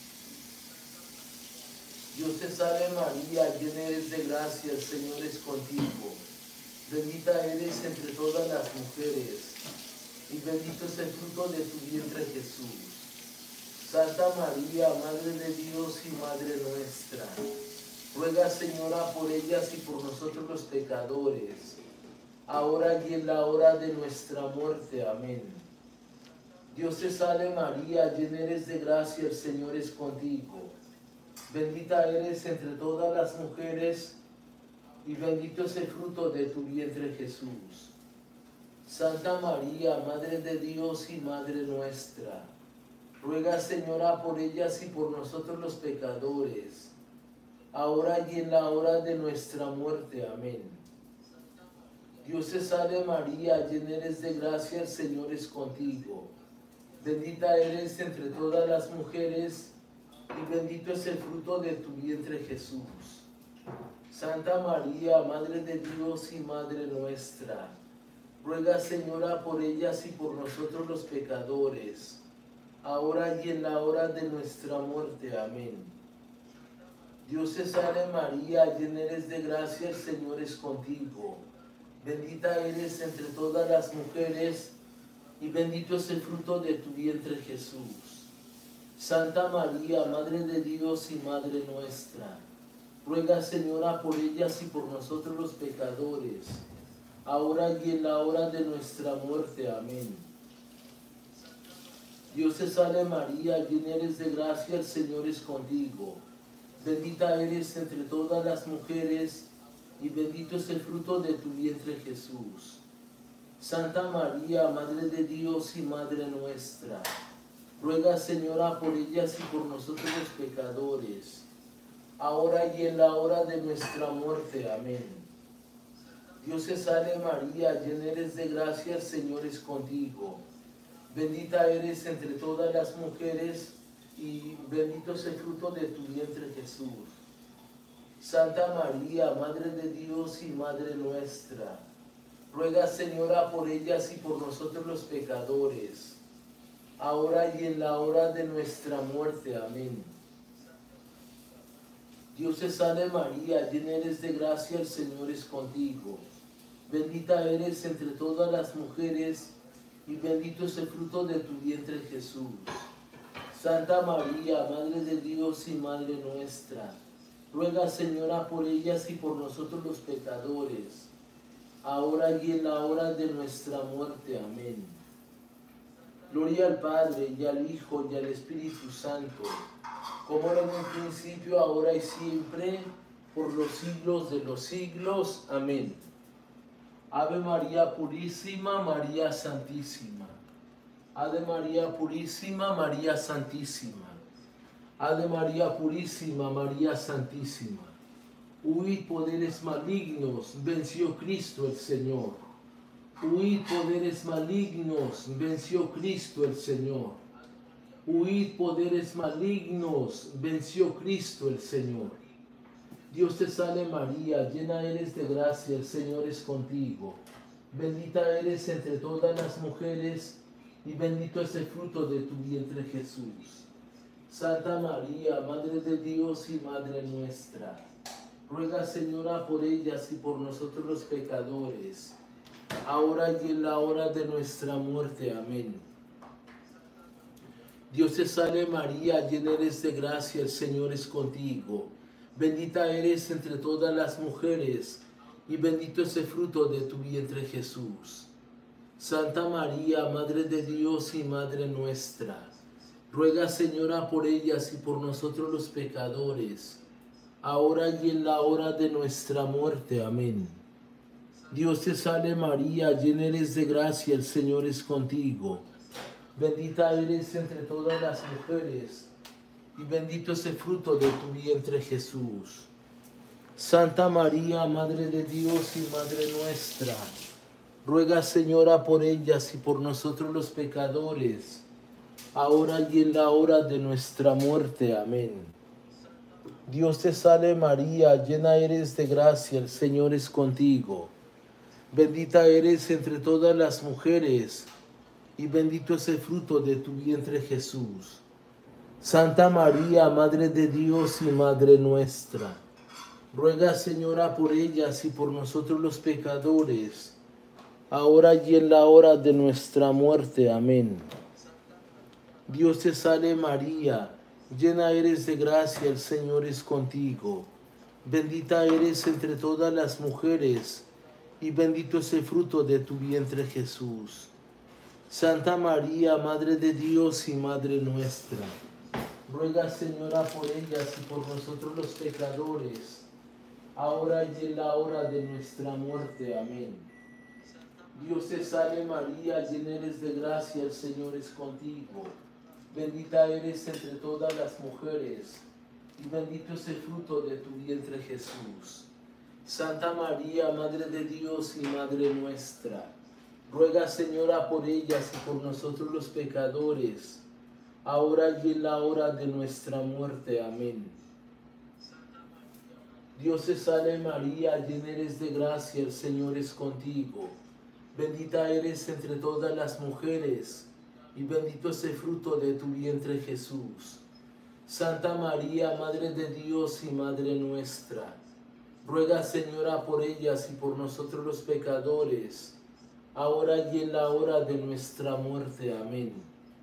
Dios te salve María, llena eres de gracia, el Señor es contigo. Bendita eres entre todas las mujeres, y bendito es el fruto de tu vientre Jesús. Santa María, Madre de Dios y Madre nuestra, ruega, Señora, por ellas y por nosotros los pecadores, ahora y en la hora de nuestra muerte. Amén. Dios te salve María, llena eres de gracia, el Señor es contigo. Bendita eres entre todas las mujeres, y bendito es el fruto de tu vientre Jesús. Santa María, Madre de Dios y Madre nuestra, ruega, Señora, por ellas y por nosotros los pecadores, ahora y en la hora de nuestra muerte. Amén. Dios te salve María, llena eres de gracia, el Señor es contigo. Bendita eres entre todas las mujeres, y bendito es el fruto de tu vientre Jesús. Santa María, Madre de Dios y Madre nuestra, ruega, Señora, por ellas y por nosotros los pecadores, ahora y en la hora de nuestra muerte. Amén. Dios te salve María, llena eres de gracia, el Señor es contigo. Bendita eres entre todas las mujeres, y bendito es el fruto de tu vientre Jesús. Santa María, Madre de Dios y Madre nuestra, ruega, Señora, por ellas y por nosotros los pecadores, ahora y en la hora de nuestra muerte. Amén. Dios te salve María, llena eres de gracia, el Señor es contigo. Bendita eres entre todas las mujeres, y bendito es el fruto de tu vientre Jesús. Santa María, Madre de Dios y Madre nuestra, ruega, Señora, por ellas y por nosotros los pecadores, ahora y en la hora de nuestra muerte. Amén. Dios te salve María, llena eres de gracia, el Señor es contigo. Bendita eres entre todas las mujeres, y bendito es el fruto de tu vientre Jesús. Santa María, Madre de Dios y Madre nuestra, ruega, Señora, por ellas y por nosotros los pecadores, ahora y en la hora de nuestra muerte. Amén. Dios te salve María, llena eres de gracia, el Señor es contigo. Bendita eres entre todas las mujeres, y bendito es el fruto de tu vientre Jesús. Santa María, Madre de Dios y Madre nuestra, ruega, Señora, por ellas y por nosotros los pecadores, ahora y en la hora de nuestra muerte. Amén. Gloria al Padre, y al Hijo, y al Espíritu Santo, como era en un principio, ahora y siempre, por los siglos de los siglos. Amén. Ave María Purísima, María Santísima. Ave María Purísima, María Santísima. Ave María Purísima, María Santísima. Huid poderes malignos, venció Cristo el Señor. Huid poderes malignos, venció Cristo el Señor. Huid poderes malignos, venció Cristo el Señor. Dios te salve María, llena eres de gracia, el Señor es contigo. Bendita eres entre todas las mujeres, y bendito es el fruto de tu vientre Jesús. Santa María, Madre de Dios y Madre nuestra, ruega, Señora, por ellas y por nosotros los pecadores, ahora y en la hora de nuestra muerte. Amén. Dios te salve María, llena eres de gracia, el Señor es contigo. Bendita eres entre todas las mujeres, y bendito es el fruto de tu vientre Jesús. Santa María, Madre de Dios y Madre nuestra, ruega, Señora, por ellas y por nosotros los pecadores, ahora y en la hora de nuestra muerte. Amén. Dios te salve María, llena eres de gracia, el Señor es contigo. Bendita eres entre todas las mujeres, y bendito es el fruto de tu vientre Jesús. Santa María, Madre de Dios y Madre nuestra, ruega, Señora, por ellas y por nosotros los pecadores, ahora y en la hora de nuestra muerte. Amén. Dios te salve María, llena eres de gracia, el Señor es contigo. Bendita eres entre todas las mujeres, y bendito es el fruto de tu vientre Jesús. Santa María, Madre de Dios y Madre nuestra, ruega, Señora, por ellas y por nosotros los pecadores, ahora y en la hora de nuestra muerte. Amén. Dios te salve María, llena eres de gracia, el Señor es contigo. Bendita eres entre todas las mujeres, y bendito es el fruto de tu vientre Jesús. Santa María, Madre de Dios y Madre nuestra, ruega, Señora, por ellas y por nosotros los pecadores, ahora y en la hora de nuestra muerte. Amén. Dios te salve María, llena eres de gracia, el Señor es contigo. Bendita eres entre todas las mujeres, y bendito es el fruto de tu vientre Jesús. Santa María, Madre de Dios y Madre nuestra, ruega, Señora, por ellas y por nosotros los pecadores, ahora y en la hora de nuestra muerte. Amén. Dios te salve María, llena eres de gracia, el Señor es contigo. Bendita eres entre todas las mujeres, y bendito es el fruto de tu vientre Jesús. Santa María, Madre de Dios y Madre nuestra, ruega, Señora, por ellas y por nosotros los pecadores, ahora y en la hora de nuestra muerte. Amén.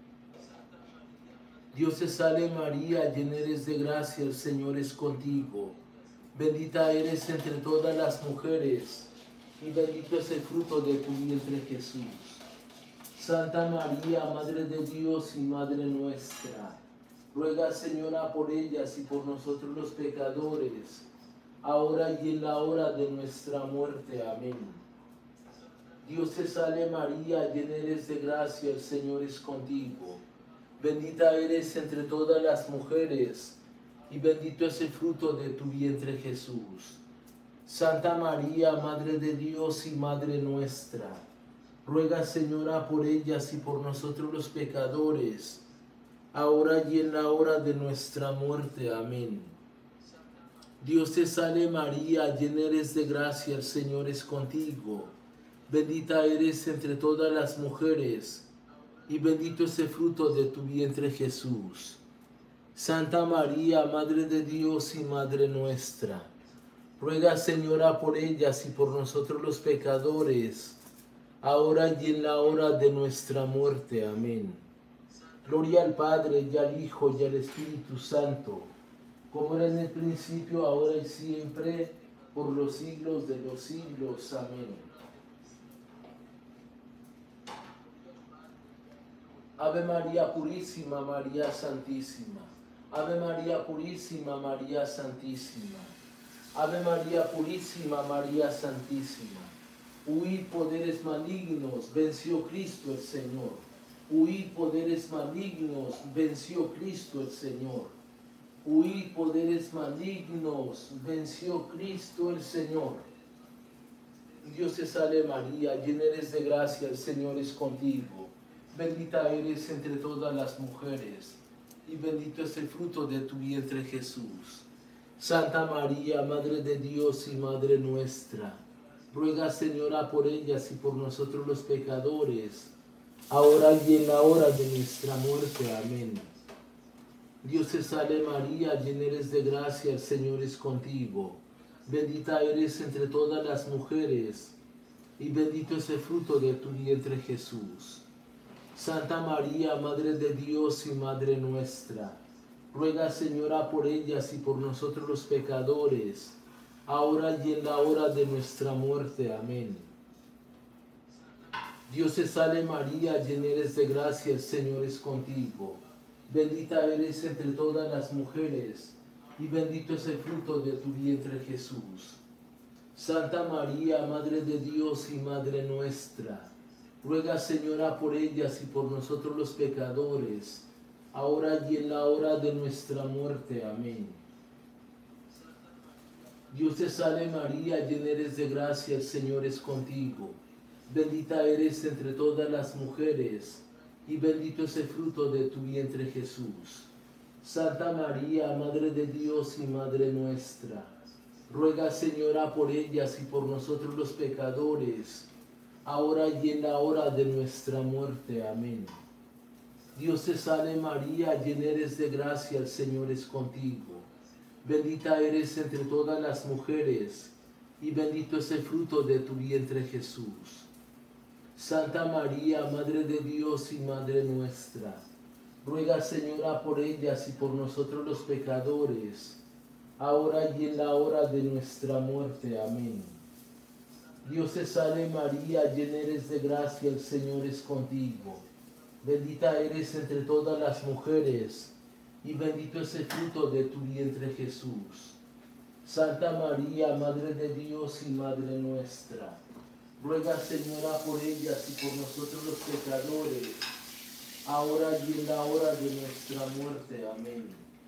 Dios te salve María, llena eres de gracia, el Señor es contigo. Bendita eres entre todas las mujeres, y bendito es el fruto de tu vientre Jesús. Santa María, Madre de Dios y Madre nuestra, ruega, Señora, por ellas y por nosotros los pecadores, ahora y en la hora de nuestra muerte. Amén. Dios te salve María, llena eres de gracia, el Señor es contigo. Bendita eres entre todas las mujeres, y bendito es el fruto de tu vientre Jesús. Santa María, Madre de Dios y Madre nuestra, ruega, Señora, por ellas y por nosotros los pecadores, ahora y en la hora de nuestra muerte. Amén. Dios te salve María, llena eres de gracia, el Señor es contigo. Bendita eres entre todas las mujeres, y bendito es el fruto de tu vientre Jesús. Santa María, Madre de Dios y Madre nuestra, ruega, Señora, por ellas y por nosotros los pecadores, ahora y en la hora de nuestra muerte. Amén. Gloria al Padre, y al Hijo, y al Espíritu Santo, como era en el principio, ahora y siempre, por los siglos de los siglos. Amén. Ave María Purísima, María Santísima. Ave María Purísima, María Santísima. Ave María Purísima, María Santísima. Huid poderes malignos, venció Cristo el Señor. Huid poderes malignos, venció Cristo el Señor. Huid poderes malignos, venció Cristo el Señor. Dios te salve María, llena eres de gracia, el Señor es contigo. Bendita eres entre todas las mujeres, y bendito es el fruto de tu vientre Jesús. Santa María, Madre de Dios y Madre nuestra, ruega, Señora, por ellas y por nosotros los pecadores, ahora y en la hora de nuestra muerte. Amén. Dios te salve María, llena eres de gracia, el Señor es contigo. Bendita eres entre todas las mujeres, y bendito es el fruto de tu vientre Jesús. Santa María, Madre de Dios y Madre nuestra, ruega, Señora, por ellas y por nosotros los pecadores, ahora y en la hora de nuestra muerte. Amén. Dios te salve María, llena eres de gracia, el Señor es contigo. Bendita eres entre todas las mujeres, y bendito es el fruto de tu vientre Jesús. Santa María, Madre de Dios y Madre nuestra, ruega, Señora, por ellas y por nosotros los pecadores, ahora y en la hora de nuestra muerte. Amén. Dios te salve María, llena eres de gracia, el Señor es contigo. Bendita eres entre todas las mujeres, y bendito es el fruto de tu vientre Jesús. Santa María, Madre de Dios y Madre nuestra, ruega, Señora, por ellas y por nosotros los pecadores, ahora y en la hora de nuestra muerte. Amén. Dios te salve María, llena eres de gracia, el Señor es contigo. Bendita eres entre todas las mujeres, y bendito es el fruto de tu vientre Jesús. Santa María, Madre de Dios y Madre nuestra, ruega, Señora, por ellas y por nosotros los pecadores, ahora y en la hora de nuestra muerte. Amén. Dios te salve María, llena eres de gracia, el Señor es contigo. Bendita eres entre todas las mujeres, y bendito es el fruto de tu vientre Jesús. Santa María, Madre de Dios y Madre nuestra, ruega, Señora, por ellas y por nosotros los pecadores, ahora y en la hora de nuestra muerte. Amén.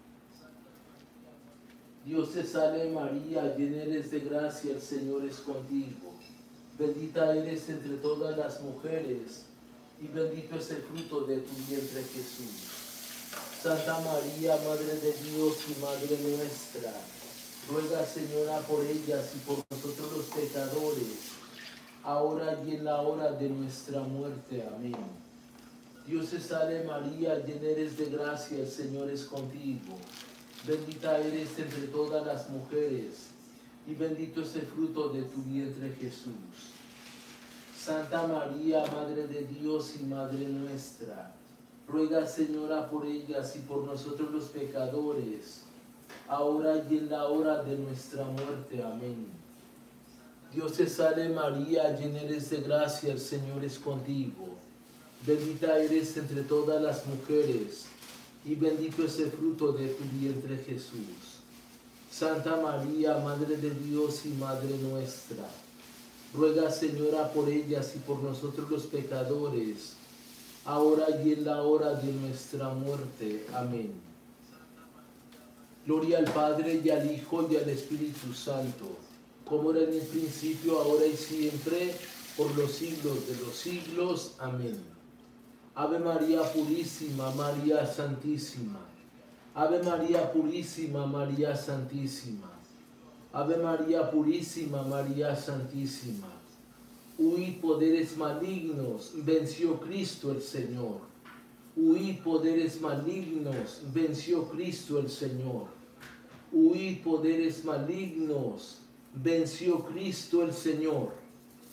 Dios te salve María, llena eres de gracia, el Señor es contigo. Bendita eres entre todas las mujeres, y bendito es el fruto de tu vientre Jesús. Santa María, Madre de Dios y Madre nuestra, ruega, Señora, por ellas y por nosotros los pecadores, ahora y en la hora de nuestra muerte. Amén. Dios te salve María, llena eres de gracia, el Señor es contigo. Bendita eres entre todas las mujeres, y bendito es el fruto de tu vientre Jesús. Santa María, Madre de Dios y Madre nuestra, ruega, Señora, por ellas y por nosotros los pecadores, ahora y en la hora de nuestra muerte. Amén. Dios te salve María, llena eres de gracia, el Señor es contigo. Bendita eres entre todas las mujeres, y bendito es el fruto de tu vientre Jesús. Santa María, Madre de Dios y Madre nuestra, ruega, Señora, por ellas y por nosotros los pecadores, ahora y en la hora de nuestra muerte. Amén. Gloria al Padre, y al Hijo, y al Espíritu Santo, como era en el principio, ahora y siempre, por los siglos de los siglos. Amén. Ave María Purísima, María Santísima. Ave María Purísima, María Santísima. Ave María Purísima, María Santísima. Huid poderes malignos, venció Cristo el Señor. Huid poderes malignos, venció Cristo el Señor. Huid poderes malignos, venció Cristo el Señor.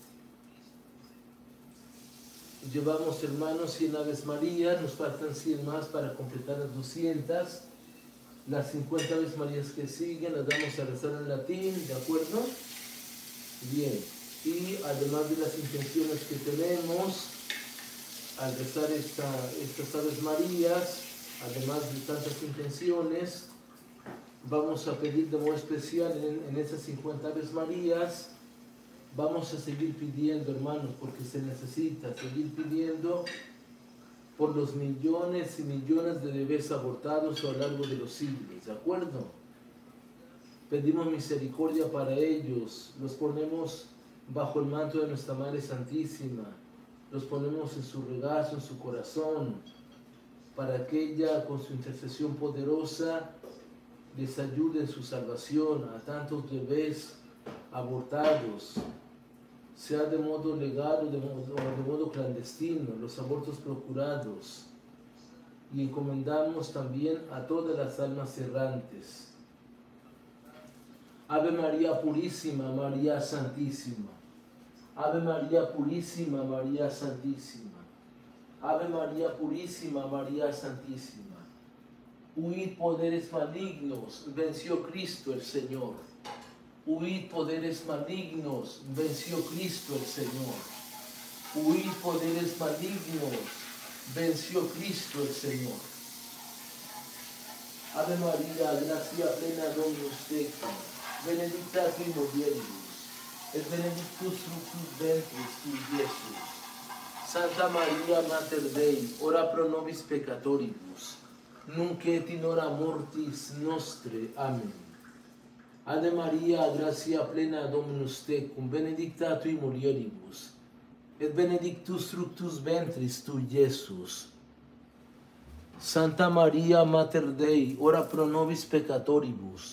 Llevamos, hermanos, 100 Aves María, nos faltan 100 más para completar las 200. Las 50 Aves Marías que siguen las vamos a rezar en latín, ¿de acuerdo? Bien, y además de las intenciones que tenemos, al rezar estas Aves Marías, además de tantas intenciones, vamos a pedir de modo especial en esas 50 Aves Marías, vamos a seguir pidiendo, hermanos, porque se necesita seguir pidiendo por los millones y millones de bebés abortados a lo largo de los siglos, ¿de acuerdo? Pedimos misericordia para ellos, los ponemos bajo el manto de nuestra Madre Santísima, los ponemos en su regazo, en su corazón, para que ella, con su intercesión poderosa, les ayude en su salvación a tantos bebés abortados, sea de modo legal o de modo clandestino, los abortos procurados. Y encomendamos también a todas las almas errantes. Ave María Purísima, María Santísima. Ave María Purísima, María Santísima. Ave María Purísima, María Santísima. Huid poderes malignos, venció Cristo el Señor. Huid poderes malignos, venció Cristo el Señor. Huid poderes malignos, venció Cristo el Señor. Ave María, gracia plena Dominus tecum, benedicta tu in mulieribus, et benedictus fructus ventris tui, Iesus. Santa Maria Mater Dei, ora pro nobis peccatoribus, nunc et in hora mortis nostre. Amen. Ave Maria, gratia plena Dominus tecum, benedicta tu in mulieribus, et benedictus fructus ventris tui, Iesus. Santa Maria Mater Dei, ora pro nobis peccatoribus,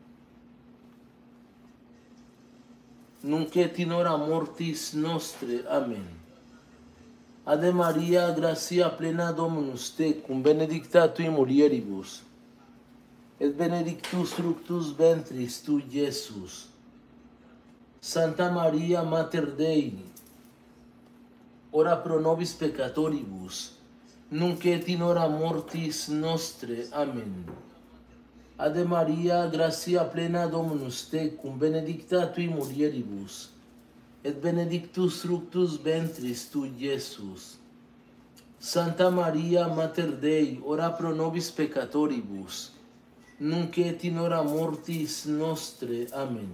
nunc et in hora mortis nostre. Amen. Ave Maria, gratia plena Dominus tecum, benedicta tu in mulieribus, et benedictus fructus ventris tui, Iesus. Santa Maria Mater Dei, ora pro nobis peccatoribus, nunc et in hora mortis nostre. Amen. Ave Maria, gratia plena Dominus tecum, benedicta tu in mulieribus, et benedictus fructus ventris tui, Iesus. Santa Maria Mater Dei, ora pro nobis peccatoribus, nunc et in hora mortis nostre. Amen.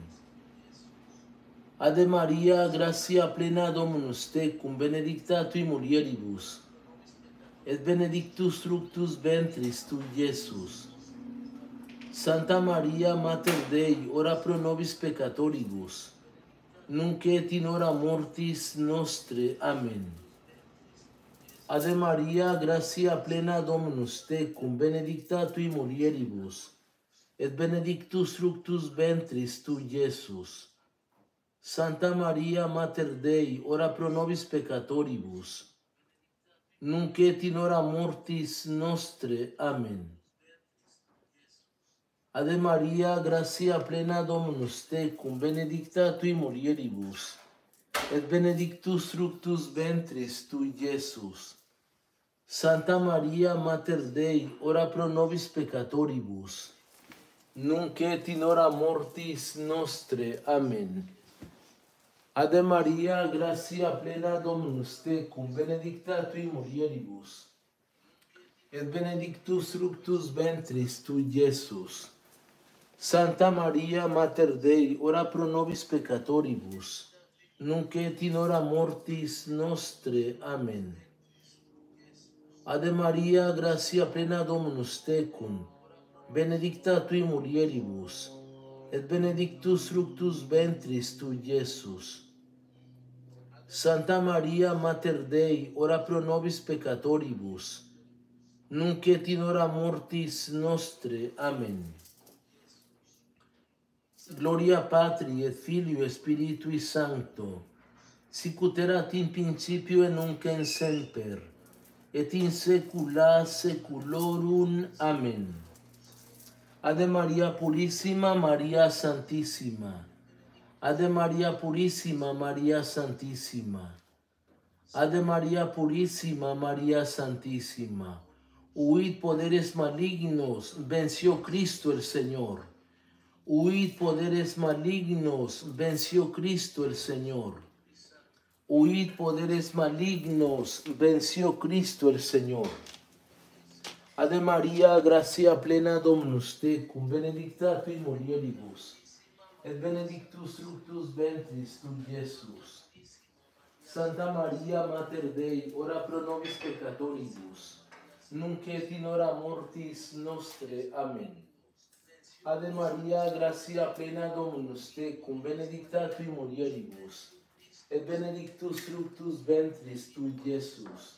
Ave Maria, gratia plena Dominus tecum, benedicta tu in mulieribus, et benedictus fructus ventris tui, Iesus. Santa Maria Mater Dei, ora pro nobis peccatoribus, nunc et in hora mortis nostre. Amen. Ave Maria, gratia plena Dominus tecum, benedicta tu in mulieribus, et benedictus fructus ventris tui, Iesus. Santa Maria Mater Dei, ora pro nobis peccatoribus, nunc et in hora mortis nostre. Amen. Ave Maria, gratia plena Dominus tecum, benedicta tu in mulieribus, et benedictus fructus ventris tui, Iesus. Santa Maria Mater Dei, ora pro nobis peccatoribus, nunc et in hora mortis nostre. Amen. Ave Maria, gratia plena Dominus tecum, benedicta tu in mulieribus, et benedictus fructus ventris tui, Iesus. Santa Maria Mater Dei, ora pro nobis peccatoribus, nunc et in hora mortis nostre. Amen. Ave Maria, gratia plena Dominus tecum, benedicta tu in mulieribus, et benedictus fructus ventris tui, Iesus. Santa Maria Mater Dei, ora pro nobis peccatoribus, nunc et in hora mortis nostre. Amen. Gloria Patri et Filio et Spiritui Sancto, sicut erat in principio et nunc et semper, et in saecula saeculorum. Amen. Ave Maria Purissima, Maria Santissima. Ave Maria Purissima, Maria Santissima. Ave Maria Purissima, Maria Santissima. Huid poderes malignos, venció Cristo el Señor. Huid poderes malignos, venció Cristo el Señor. Huid poderes malignos, venció Cristo el Señor. Ave María, gracia plena Dominus tecum, benedicta tui mulieribus, et benedictus fructus ventris tui, Iesus. Santa Maria, Mater Dei, ora pro nobis peccatoribus, nunc et in hora mortis nostre. Amen. Ave Maria, gratia plena Dominus tecum, benedicta tui mulieribus, et benedictus fructus ventris tui, Iesus.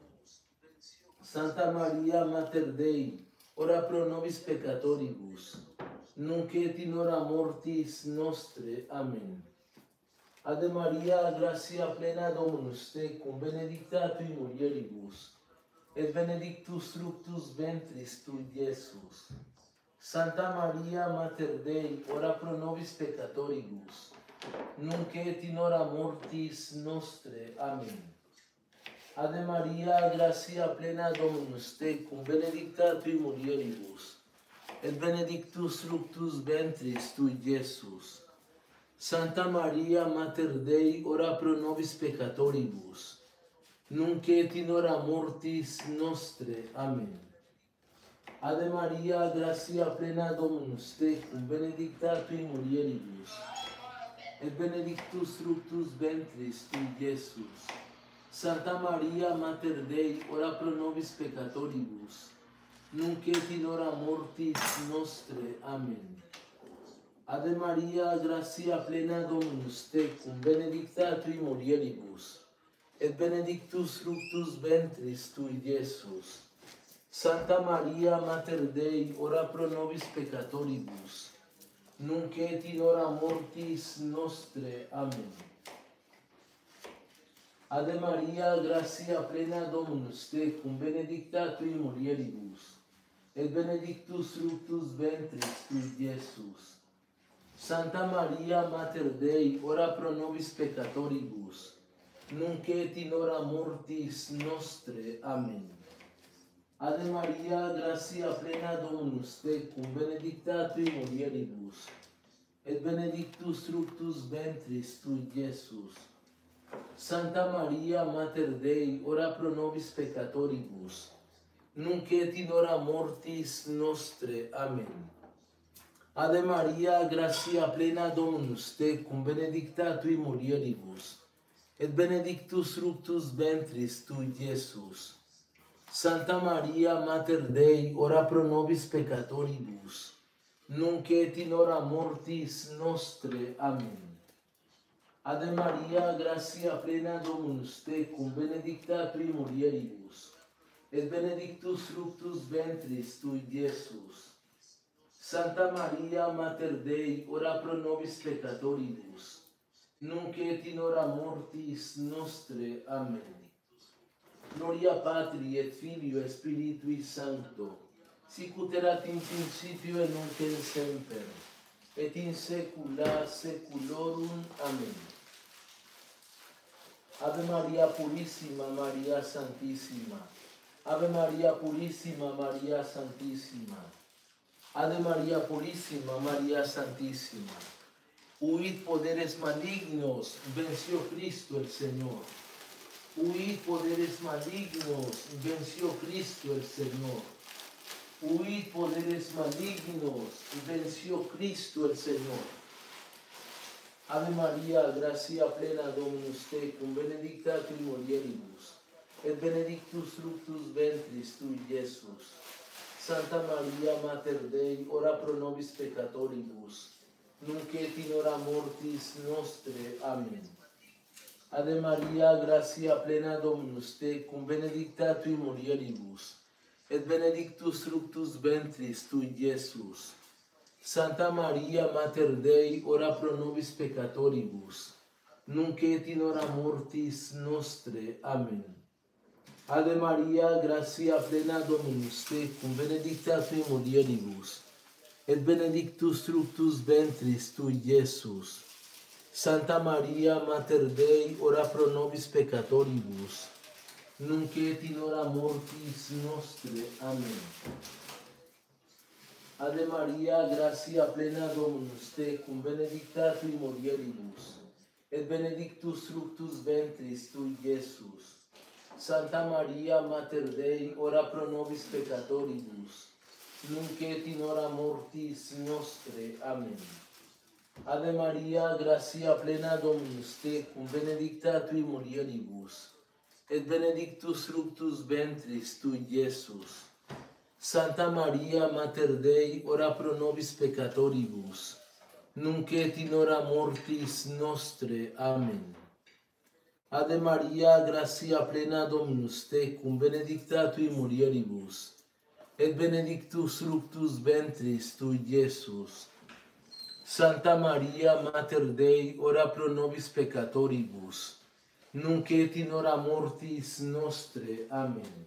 Santa Maria, Mater Dei, ora pro nobis peccatoribus, nunc et in hora mortis nostre. Amen. Ave Maria, gratia plena Dominus tecum, benedicta tui mulieribus, et benedictus fructus ventris tui, Iesus. Santa Maria, Mater Dei, ora pro nobis peccatoribus, nunc et in hora mortis nostre. Amen. Ave Maria, gratia plena Dominus tecum, benedicta tui mulieribus, et benedictus fructus ventris tui, Iesus. Santa Maria, Mater Dei, ora pro nobis peccatoribus, nunc et in hora mortis nostre. Amen. Ave Maria, gratia plena Dominus tecum, benedicta tui mulieribus, et benedictus fructus ventris tui, Iesus. Santa Maria, Mater Dei, ora pro nobis peccatoribus, nunc et in hora mortis nostre. Amen. Ave Maria, gratia plena Dominus tecum, benedicta tui mulieribus, et benedictus fructus ventris tui, Iesus. Santa Maria, Mater Dei, ora pro nobis peccatoribus, nunc et in hora mortis nostre. Amen. Ave Maria, gratia plena Dominus tecum, benedicta tui mulieribus, et benedictus fructus ventris tui, Iesus. Santa Maria, Mater Dei, ora pro nobis peccatoribus, nunc et in hora mortis nostre. Amen. Ave Maria, gratia plena Dominus tecum, benedicta tui mulieribus, et benedictus fructus ventris tui, Iesus. Santa Maria, Mater Dei, ora pro nobis peccatoribus, nunc et in hora mortis nostre. Amen. Ave Maria, gratia plena Dominus tecum, benedicta tui mulieribus, et benedictus fructus ventris tui, Iesus. Santa Maria, Mater Dei, ora pro nobis peccatoribus, nunc et in hora mortis nostre. Amen. Ave Maria, gratia plena Dominus tecum, benedicta tui mulieribus, et benedictus fructus ventris tui, Iesus. Santa Maria, Mater Dei, ora pro nobis peccatoribus, nunc et in hora mortis nostre. Amen. Gloria Patri et Filio et Spiritui Sancto, sic ut erat in principio et nunc et semper, et in saecula saeculorum. Amen. Ave Maria Purissima, Maria Santissima. Ave Maria Purissima, Maria Santissima. Ave Maria Purissima, Maria Santissima. Huid poderes malignos, venció Cristo el Señor. Huid poderes malignos, venció Cristo el Señor. Huid poderes malignos, venció Cristo el Señor. Ave Maria, gratia plena Dominus tecum, benedicta tui mulieribus, et benedictus fructus ventris tui, Iesus. Santa Maria, Mater Dei, ora pro nobis peccatoribus, nunc et in hora mortis nostre. Amen. Ave Maria, gratia plena Dominus tecum, benedicta tui mulieribus, et benedictus fructus ventris tui, Iesus. Santa Maria, Mater Dei, ora pro nobis peccatoribus, nunc et in hora mortis nostre. Amen. Ave Maria, gratia plena Dominus tecum, benedicta tui mulieribus, et benedictus fructus ventris tui, Iesus. Santa Maria, Mater Dei, ora pro nobis peccatoribus, nunc et in hora mortis nostre. Amen. Ave Maria, gratia plena Dominus tecum, benedicta tui mulieribus, et benedictus fructus ventris tui, Iesus. Santa Maria, Mater Dei, ora pro nobis peccatoribus, nunc et in hora mortis nostre. Amen. Ave Maria, gratia plena Dominus tecum, benedicta tui mulieribus, et benedictus fructus ventris tui, Iesus. Santa Maria, Mater Dei, ora pro nobis peccatoribus, nunc et in hora mortis nostre. Amen. Ave Maria, gratia plena Dominus tecum, benedicta tui mulieribus, et benedictus fructus ventris tui, Iesus. Santa Maria, Mater Dei, ora pro nobis peccatoribus, nunc et in hora mortis nostre. Amen.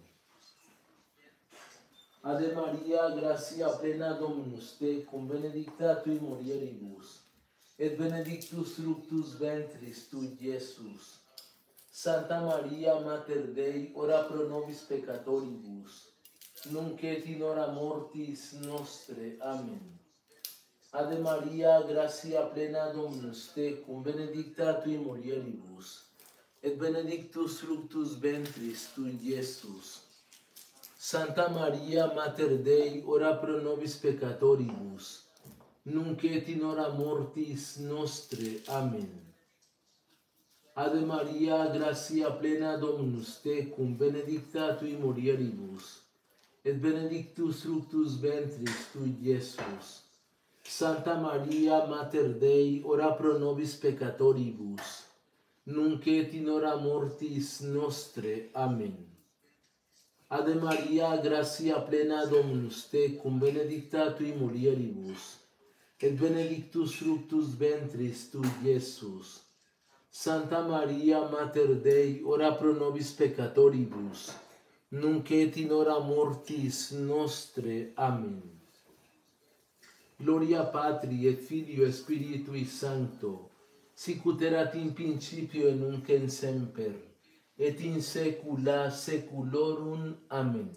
Ave Maria, gratia plena Dominus tecum, benedicta tui mulieribus, et benedictus fructus ventris tui, Iesus. Santa Maria, Mater Dei, ora pro nobis peccatoribus, nunc et in hora mortis nostre. Amen. Ave Maria, gratia plena Dominus tecum, benedicta tui mulieribus, et benedictus fructus ventris tui, Iesus. Santa Maria, Mater Dei, ora pro nobis peccatoribus, nunc et in hora mortis nostre. Amen. Ave Maria, gratia plena Dominus tecum, benedicta tui mulieribus, et benedictus fructus ventris tui, Iesus. Santa Maria, Mater Dei, ora pro nobis peccatoribus, nunc et in hora mortis nostre. Amen. Ave Maria, gratia plena Dominus tecum, benedicta tui mulieribus, et benedictus fructus ventris tui, Iesus. Santa Maria, Mater Dei, ora pro nobis peccatoribus, nunc et in hora mortis nostre. Amen. Gloria Patri et Filio et Spiritui Sancto, sicut erat in principio et nunc et semper, et in saecula saeculorum. Amen.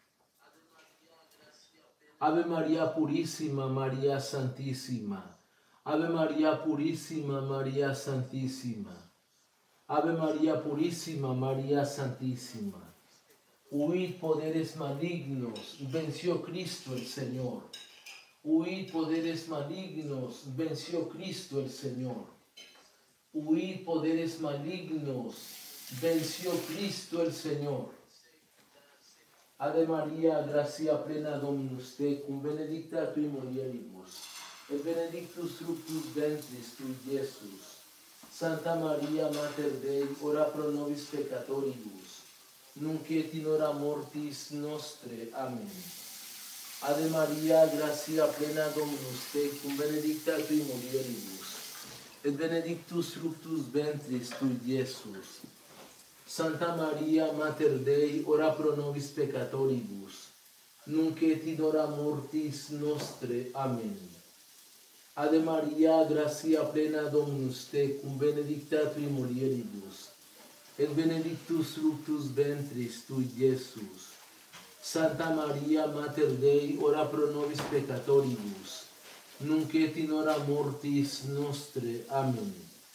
Ave Maria Purissima, Maria Santissima. Ave Maria Purissima, Maria Santissima. Ave Maria Purissima, Maria Santissima. Huid poderes malignos, venció Cristo el Señor. Huid poderes malignos, venció Cristo el Señor. Huid poderes malignos, venció Cristo el Señor. Ave Maria, gratia plena Dominus tecum, benedicta tui mulieribus, et benedictus fructus ventris tui, Iesus. Santa Maria, Mater Dei, ora pro nobis peccatoribus, nunc et in hora mortis nostre. Amen. Ave Maria, gratia plena Dominus tecum, benedicta tui mulieribus, et benedictus fructus ventris tui, Iesus. Santa Maria, Mater Dei, ora pro nobis peccatoribus, nunc et in hora mortis nostre. Amen. Ave Maria, gratia plena Dominus tecum, benedicta tui mulieribus, et benedictus fructus ventris tui, Iesus. Santa Maria, Mater Dei, ora pro nobis peccatoribus, nunc et in hora mortis nostre. Amen.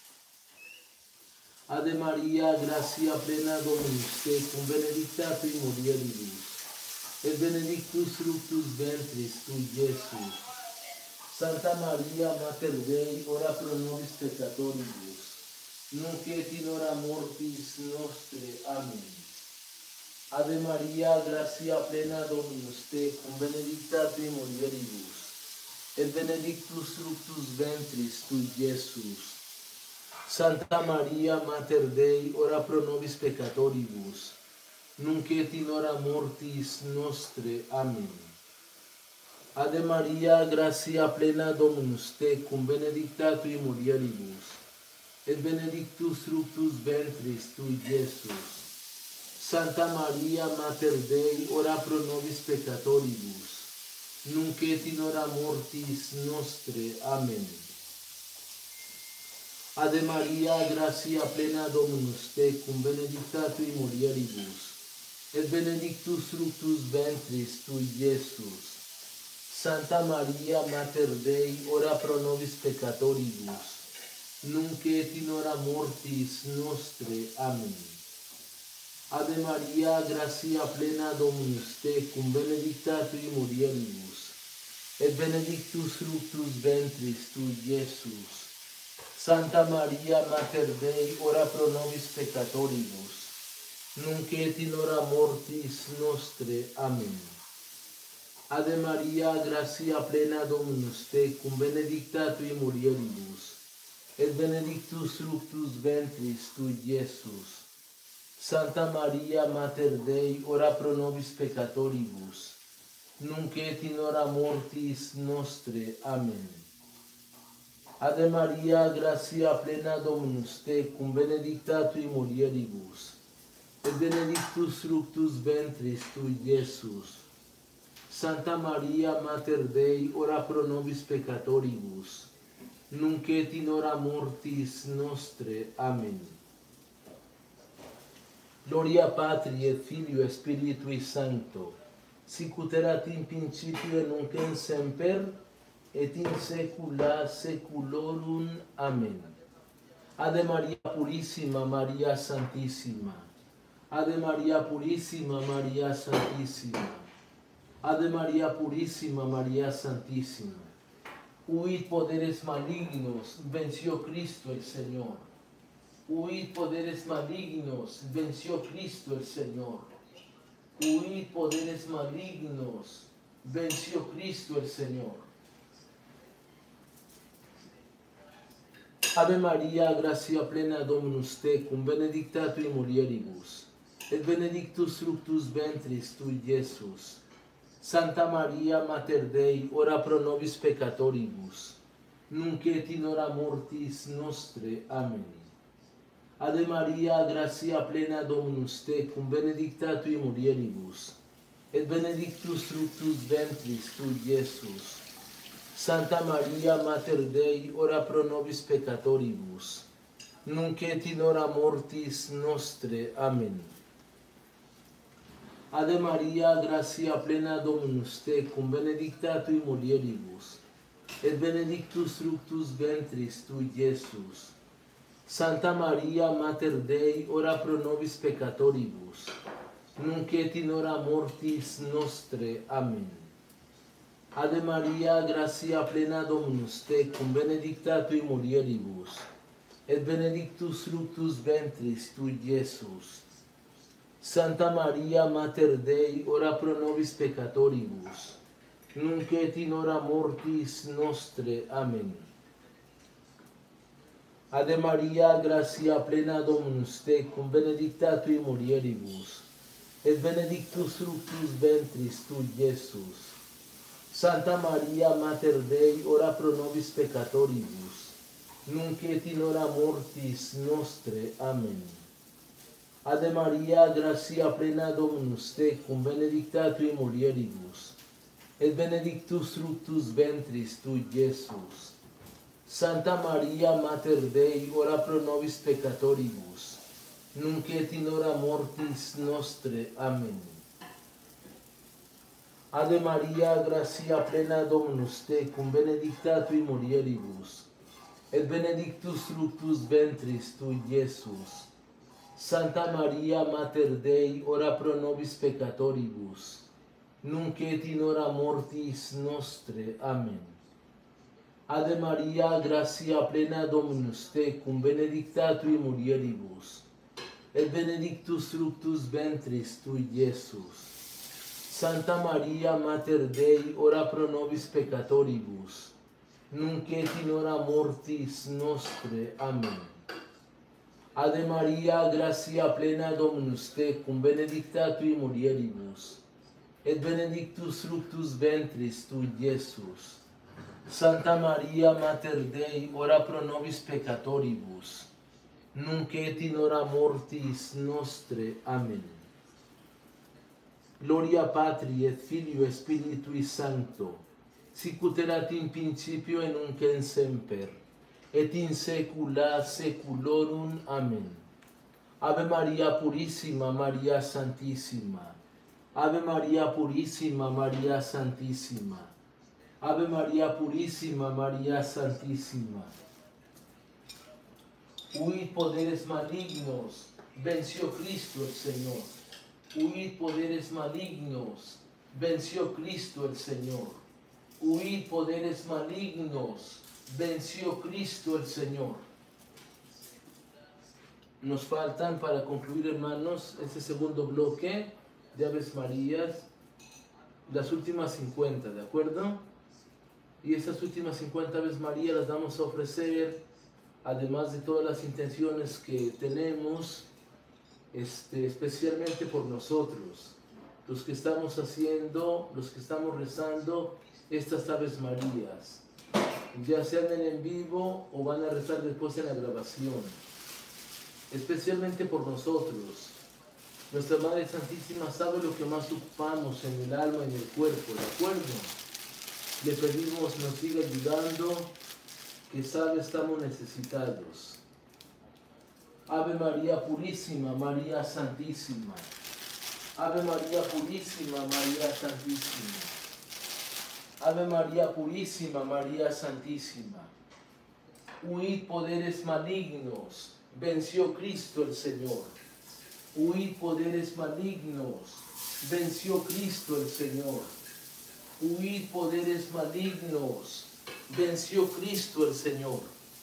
Ave Maria, gratia plena Dominus tecum, benedicta tui mulieribus, et benedictus fructus ventris tui, Iesus. Santa Maria, Mater Dei, ora pro nobis peccatoribus, nunc et in hora mortis nostre. Amen. Ave Maria, gratia plena Dominus tecum, benedicta tui mulieribus, et benedictus fructus ventris tui, Iesus. Santa Maria, Mater Dei, ora pro nobis peccatoribus, nunc et in hora mortis nostre. Amen. Ave Maria, gratia plena Dominus tecum, benedicta tui mulieribus, et benedictus fructus ventris tui, Iesus. Santa Maria, Mater Dei, ora pro nobis peccatoribus, nunc et in hora mortis nostre. Amen. Ave Maria, gratia plena Dominus tecum, benedicta tui mulieribus, et benedictus fructus ventris tui, Iesus. Santa Maria, Mater Dei, ora pro nobis peccatoribus, nunc et in hora mortis nostre. Amen. Ave Maria, gratia plena Dominus tecum, benedicta tui mulieribus, et benedictus fructus ventris tui, Iesus. Santa Maria, Mater Dei, ora pro nobis peccatoribus, nunc et in hora mortis nostre. Amen. Ave Maria, gratia plena Dominus tecum, benedicta tui mulieribus, et benedictus fructus ventris tui, Iesus. Santa Maria, Mater Dei, ora pro nobis peccatoribus, nunc et in hora mortis nostre. Amen. Ave Maria, gratia plena Dominus tecum, benedicta tui mulieribus, et benedictus fructus ventris tui, Iesus. Santa Maria, Mater Dei, ora pro nobis peccatoribus, nunc et in hora mortis nostre. Amen. Gloria Patri et Filio et Spiritui Sancto, sic ut erat in principio et nunc et semper, et in saecula saeculorum. Amen. Ave Maria Purissima, Maria Santissima. Ave Maria Purissima, Maria Santissima. Ave Maria Purissima, Maria Santissima. Huid poderes malignos, venció Cristo el Señor. Huid poderes malignos, venció Cristo el Señor. Huid poderes malignos, venció Cristo el Señor. Ave Maria, gratia plena Dominus tecum, benedicta tui mulieribus, et benedictus fructus ventris tui, Iesus. Santa Maria, Mater Dei, ora pro nobis peccatoribus, nunc et in hora mortis nostre. Amen. Ave Maria, gratia plena Dominus tecum, benedicta tui mulieribus, et benedictus fructus ventris tui, Iesus. Santa Maria, Mater Dei, ora pro nobis peccatoribus, nunc et in hora mortis nostre. Amen. Ave Maria, gratia plena Dominus tecum, benedicta tui mulieribus, et benedictus fructus ventris tui, Iesus. Santa Maria, Mater Dei, ora pro nobis peccatoribus, nunc et in hora mortis nostre. Amen. Ave Maria, gratia plena Dominus tecum, benedicta tui mulieribus, et benedictus fructus ventris tui, Iesus. Santa Maria, Mater Dei, ora pro nobis peccatoribus, nunc et in hora mortis nostre. Amen. Ave Maria, gratia plena Dominus tecum, benedicta tui mulieribus, et benedictus fructus ventris tui, Iesus. Santa Maria, Mater Dei, ora pro nobis peccatoribus, nunc et in hora mortis nostre. Amen. Ave Maria, gratia plena Dominus tecum, benedicta tui mulieribus, et benedictus fructus ventris tui, Iesus. Santa Maria, Mater Dei, ora pro nobis peccatoribus, nunc et in hora mortis nostre. Amen. Ave Maria, gratia plena Dominus tecum, benedicta tui mulieribus, et benedictus fructus ventris tui, Iesus. Santa Maria, Mater Dei, ora pro nobis peccatoribus, nunc et in hora mortis nostre. Amen. Ave Maria, gratia plena Dominus tecum, benedicta tui mulieribus, et benedictus fructus ventris tui, Iesus. Santa Maria, Mater Dei, ora pro nobis peccatoribus, nunc et in hora mortis nostre. Amen. Ave Maria, gratia plena Dominus tecum, benedicta tui mulieribus, et benedictus fructus ventris tui, Iesus. Santa Maria, Mater Dei, ora pro nobis peccatoribus, nunc et in hora mortis nostre. Amen. Gloria Patri et Filio et Spiritui Sancto, sic ut erat in principio et nunc et semper, et in saecula saeculorum. Amen. Ave Maria Purissima, Maria Santissima. Ave Maria Purissima, Maria Santissima. Ave Maria Purissima, Maria Santissima. Huid poderes malignos, venció Cristo el Señor. Huid poderes malignos, venció Cristo el Señor. Huid poderes malignos, venció Cristo el Señor. Nos faltan, para concluir, hermanos, este segundo bloque de Aves Marías, las últimas 50, ¿de acuerdo? Y estas últimas 50 Aves Marías las vamos a ofrecer, además de todas las intenciones que tenemos, especialmente por nosotros, los que estamos haciendo, los que estamos rezando estas Aves Marías, ya sean en vivo o van a rezar después en la grabación, especialmente por nosotros. Nuestra Madre Santísima sabe lo que más ocupamos en el alma y en el cuerpo, ¿de acuerdo? Le pedimos nos siga ayudando, que sabe estamos necesitados. Ave María Purísima, María Santísima. Ave María Purísima, María Santísima. Ave María Purísima, María Santísima. Huid poderes malignos, venció Cristo el Señor. Huid poderes malignos, venció Cristo el Señor. Huid poderes malignos, venció Cristo el Señor.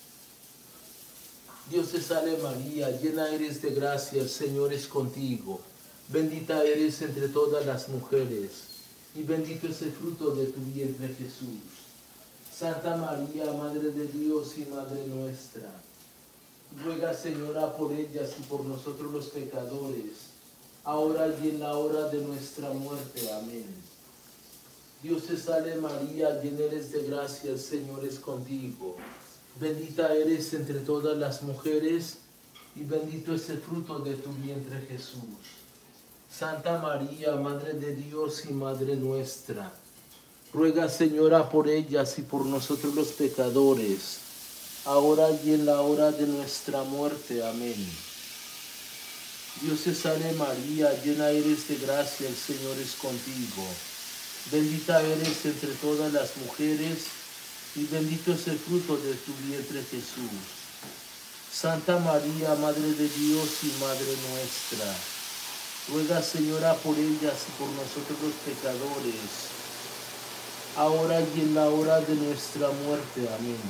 Dios te salve María, llena eres de gracia, el Señor es contigo. Bendita eres entre todas las mujeres, y bendito es el fruto de tu vientre Jesús. Santa María, Madre de Dios y Madre nuestra, ruega, Señora, por ellas y por nosotros los pecadores, ahora y en la hora de nuestra muerte. Amén. Dios te salve María, llena eres de gracia, el Señor es contigo. Bendita eres entre todas las mujeres, y bendito es el fruto de tu vientre Jesús. Santa María, Madre de Dios y Madre nuestra, ruega, Señora, por ellas y por nosotros los pecadores, ahora y en la hora de nuestra muerte. Amén. Dios te salve María, llena eres de gracia, el Señor es contigo. Bendita eres entre todas las mujeres, y bendito es el fruto de tu vientre Jesús. Santa María, Madre de Dios y Madre nuestra, ruega, Señora, por ellas y por nosotros los pecadores, ahora y en la hora de nuestra muerte. Amén.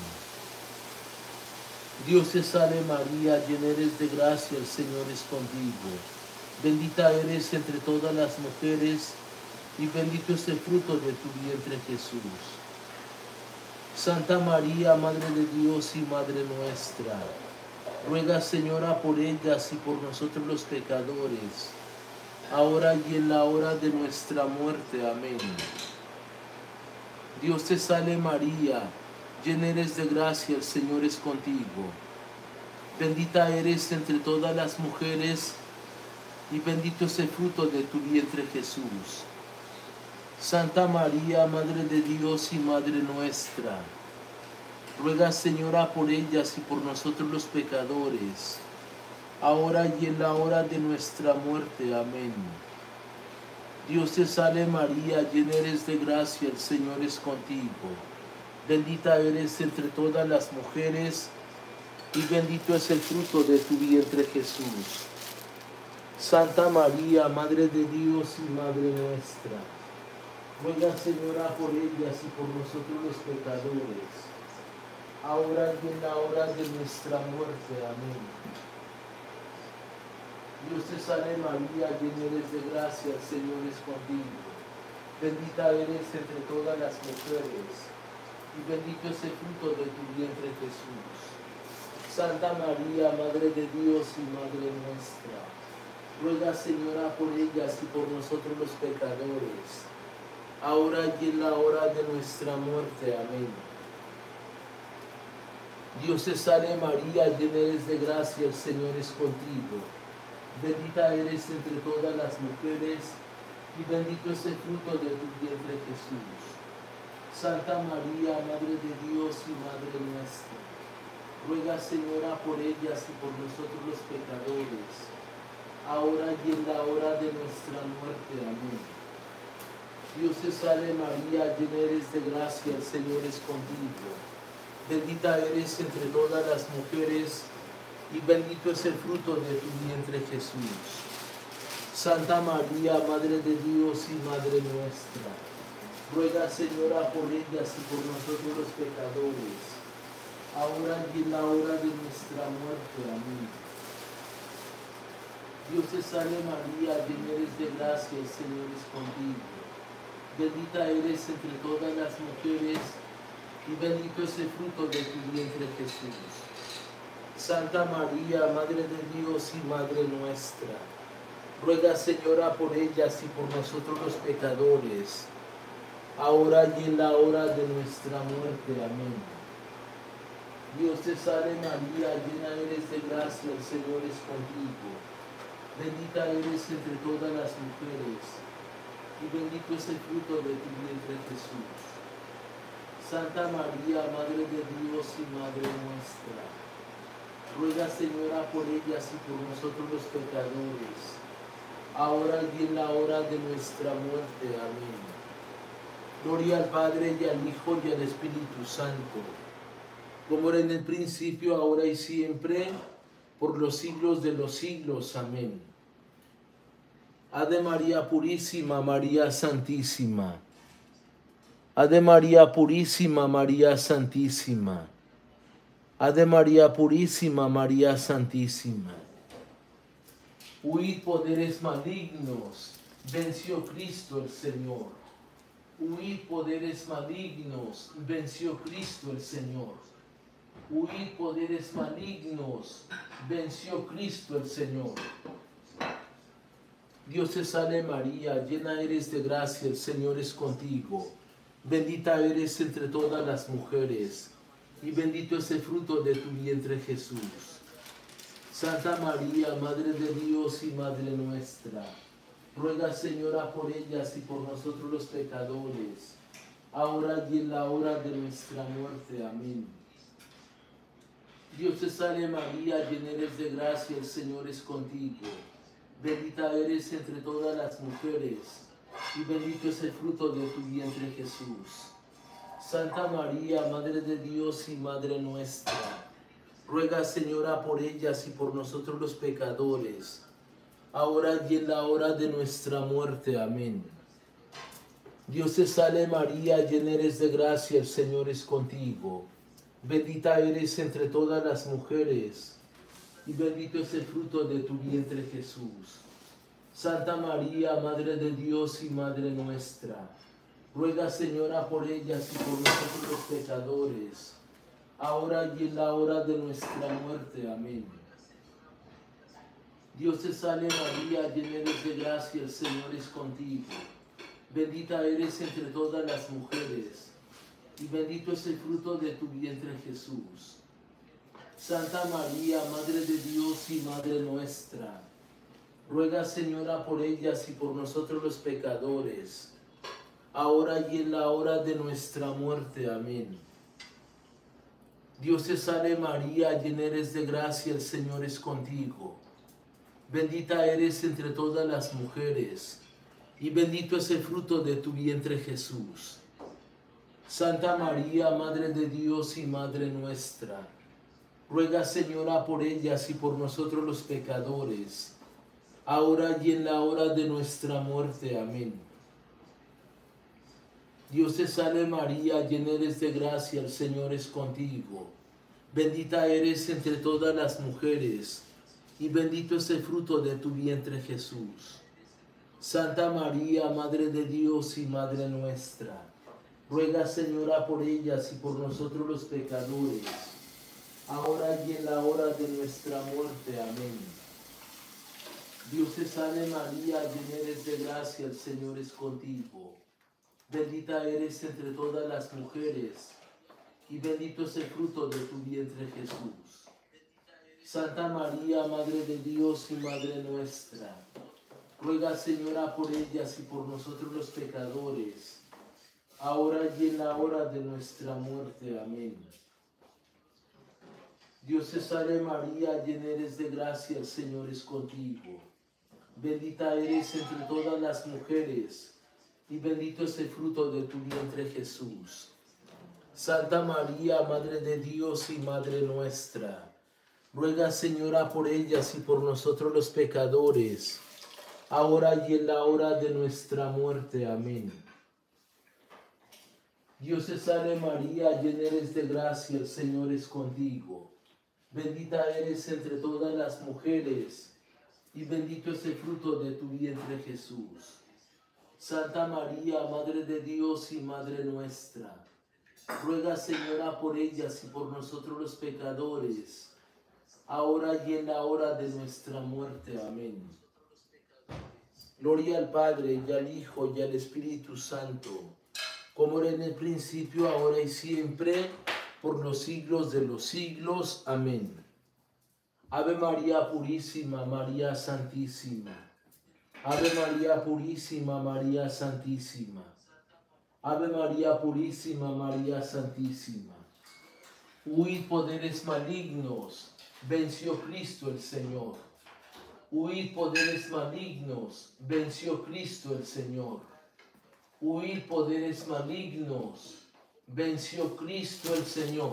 Dios te salve María, llena eres de gracia, el Señor es contigo. Bendita eres entre todas las mujeres, y bendito es el fruto de tu vientre Jesús. Santa María, Madre de Dios y Madre nuestra, ruega, Señora, por ellas y por nosotros los pecadores, ahora y en la hora de nuestra muerte. Amén. Dios te salve María, llena eres de gracia, el Señor es contigo. Bendita eres entre todas las mujeres, y bendito es el fruto de tu vientre Jesús. Santa María, Madre de Dios y Madre nuestra, ruega, Señora, por ellas y por nosotros los pecadores, ahora y en la hora de nuestra muerte. Amén. Dios te salve María, llena eres de gracia, el Señor es contigo. Bendita eres entre todas las mujeres, y bendito es el fruto de tu vientre Jesús. Santa María, Madre de Dios y Madre nuestra, ruega, Señora, por ellas y por nosotros los pecadores, ahora y en la hora de nuestra muerte. Amén. Dios te salve María, llena eres de gracia, el Señor es contigo. Bendita eres entre todas las mujeres, y bendito es el fruto de tu vientre Jesús. Santa María, Madre de Dios y Madre nuestra, ruega, Señora, por ellas y por nosotros los pecadores, ahora y en la hora de nuestra muerte. Amén. Dios te salve María, llena eres de gracia, el Señor es contigo. Bendita eres entre todas las mujeres, y bendito es el fruto de tu vientre Jesús. Santa María, Madre de Dios y Madre nuestra, ruega, Señora, por ellas y por nosotros los pecadores, ahora y en la hora de nuestra muerte. Amén. Dios te salve María, llena eres de gracia, el Señor es contigo. Bendita eres entre todas las mujeres, y bendito es el fruto de tu vientre Jesús. Santa María, Madre de Dios y Madre nuestra, ruega, Señora, por ellas y por nosotros los pecadores, ahora y en la hora de nuestra muerte. Amén. Dios te salve María, llena eres de gracia, el Señor es contigo. Bendita eres entre todas las mujeres, y bendito es el fruto de tu vientre Jesús. Santa María, Madre de Dios y Madre nuestra, ruega, Señora, por ellas y por nosotros los pecadores, ahora y en la hora de nuestra muerte. Amén. Dios te salve María, llena eres de gracia, el Señor es contigo. Bendita eres entre todas las mujeres, y bendito es el fruto de tu vientre Jesús. Santa María, Madre de Dios y Madre nuestra, ruega, Señora, por ellas y por nosotros los pecadores, ahora y en la hora de nuestra muerte. Amén. Gloria al Padre, y al Hijo, y al Espíritu Santo, como era en el principio, ahora y siempre, por los siglos de los siglos. Amén. Ave María Purísima, María Santísima. Ave María Purísima, María Santísima. Ave María Purísima, María Santísima. Huid poderes malignos, venció Cristo el Señor. Huid poderes malignos, venció Cristo el Señor. Huid poderes malignos, venció Cristo el Señor. Dios te salve María, llena eres de gracia, el Señor es contigo. Bendita eres entre todas las mujeres, y bendito es el fruto de tu vientre Jesús. Santa María, Madre de Dios y Madre nuestra, ruega, Señora, por ellas y por nosotros los pecadores, ahora y en la hora de nuestra muerte. Amén. Dios te salve María, llena eres de gracia, el Señor es contigo. Bendita eres entre todas las mujeres, y bendito es el fruto de tu vientre Jesús. Santa María, Madre de Dios y Madre nuestra, ruega, Señora, por ellas y por nosotros los pecadores, ahora y en la hora de nuestra muerte. Amén. Dios te salve María, llena eres de gracia, el Señor es contigo. Bendita eres entre todas las mujeres, y bendito es el fruto de tu vientre Jesús. Santa María, Madre de Dios y Madre nuestra, ruega, Señora, por ellas y por nosotros los pecadores, ahora y en la hora de nuestra muerte. Amén. Dios te salve María, llena eres de gracia, el Señor es contigo. Bendita eres entre todas las mujeres, y bendito es el fruto de tu vientre Jesús. Santa María, Madre de Dios y Madre nuestra, ruega, Señora, por ellas y por nosotros los pecadores, ahora y en la hora de nuestra muerte. Amén. Dios te salve María, llena eres de gracia, el Señor es contigo. Bendita eres entre todas las mujeres, y bendito es el fruto de tu vientre Jesús. Santa María, Madre de Dios y Madre nuestra, ruega, Señora, por ellas y por nosotros los pecadores, ahora y en la hora de nuestra muerte. Amén. Dios te salve María, llena eres de gracia, el Señor es contigo. Bendita eres entre todas las mujeres, y bendito es el fruto de tu vientre Jesús. Santa María, Madre de Dios y Madre nuestra, ruega, Señora, por ellas y por nosotros los pecadores, ahora y en la hora de nuestra muerte. Amén. Dios te salve María, llena eres de gracia, el Señor es contigo. Bendita eres entre todas las mujeres, y bendito es el fruto de tu vientre Jesús. Santa María, Madre de Dios y Madre nuestra, ruega, Señora, por ellas y por nosotros los pecadores, ahora y en la hora de nuestra muerte. Amén. Dios te salve María, llena eres de gracia, el Señor es contigo. Bendita eres entre todas las mujeres, y bendito es el fruto de tu vientre Jesús. Santa María, Madre de Dios y Madre nuestra, Ruega, Señora, por ellas y por nosotros los pecadores, ahora y en la hora de nuestra muerte. Amén. Dios te salve María, llena eres de gracia, el Señor es contigo. Bendita eres entre todas las mujeres, y bendito es el fruto de tu vientre Jesús. Santa María, Madre de Dios y Madre nuestra, ruega, Señora, por ellas y por nosotros los pecadores, ahora y en la hora de nuestra muerte. Amén. Gloria al Padre, y al Hijo, y al Espíritu Santo, como era en el principio, ahora y siempre, por los siglos de los siglos. Amén. Ave María Purísima, María Santísima. Ave María Purísima, María Santísima. Ave María Purísima, María Santísima. Huid poderes malignos, venció Cristo el Señor. Huid poderes malignos, venció Cristo el Señor. Huid poderes malignos, venció Cristo el Señor.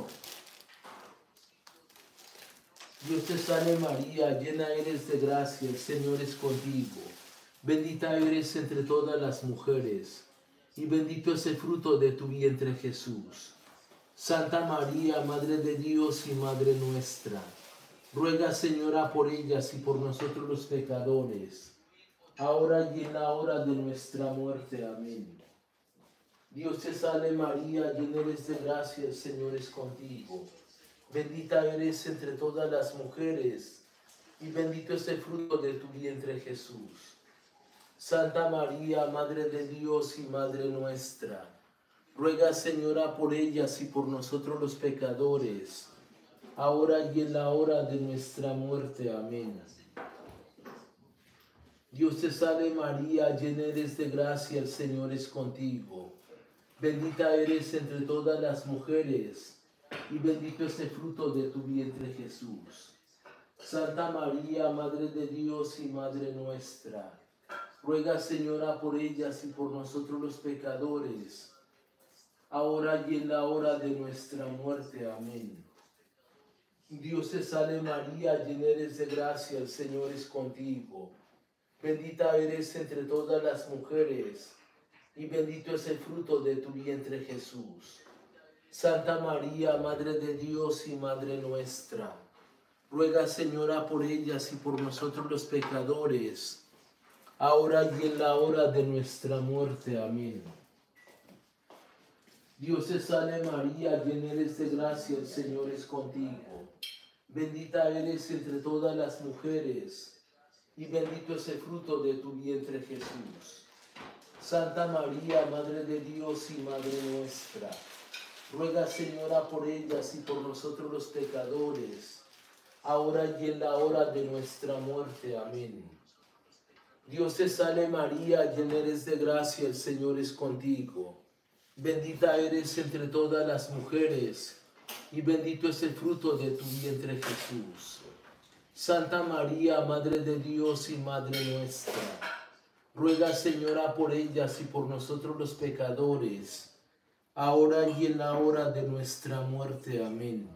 Dios te salve María, llena eres de gracia, el Señor es contigo. Bendita eres entre todas las mujeres, y bendito es el fruto de tu vientre Jesús. Santa María, Madre de Dios y Madre nuestra, ruega, Señora, por ellas y por nosotros los pecadores, ahora y en la hora de nuestra muerte. Amén. Dios te salve María, llena eres de gracia, el Señor es contigo. Bendita eres entre todas las mujeres, y bendito es el fruto de tu vientre Jesús. Santa María, Madre de Dios y Madre nuestra, ruega, Señora, por ellas y por nosotros los pecadores, ahora y en la hora de nuestra muerte. Amén. Dios te salve María, llena eres de gracia, el Señor es contigo. Bendita eres entre todas las mujeres, y bendito es el fruto de tu vientre Jesús. Santa María, Madre de Dios y Madre nuestra, ruega, Señora, por ellas y por nosotros los pecadores, ahora y en la hora de nuestra muerte. Amén. Dios te salve María, llena eres de gracia, el Señor es contigo. Bendita eres entre todas las mujeres, y bendito es el fruto de tu vientre Jesús. Santa María, Madre de Dios y Madre nuestra, ruega, Señora, por ellas y por nosotros los pecadores, ahora y en la hora de nuestra muerte. Amén. Dios te salve María, llena eres de gracia, el Señor es contigo. Bendita eres entre todas las mujeres, y bendito es el fruto de tu vientre Jesús. Santa María, Madre de Dios y Madre nuestra, ruega, Señora, por ellas y por nosotros los pecadores, ahora y en la hora de nuestra muerte. Amén. Dios te salve María, llena eres de gracia, el Señor es contigo. Bendita eres entre todas las mujeres, y bendito es el fruto de tu vientre Jesús. Santa María, Madre de Dios y Madre nuestra, ruega, Señora, por ellas y por nosotros los pecadores, ahora y en la hora de nuestra muerte. Amén.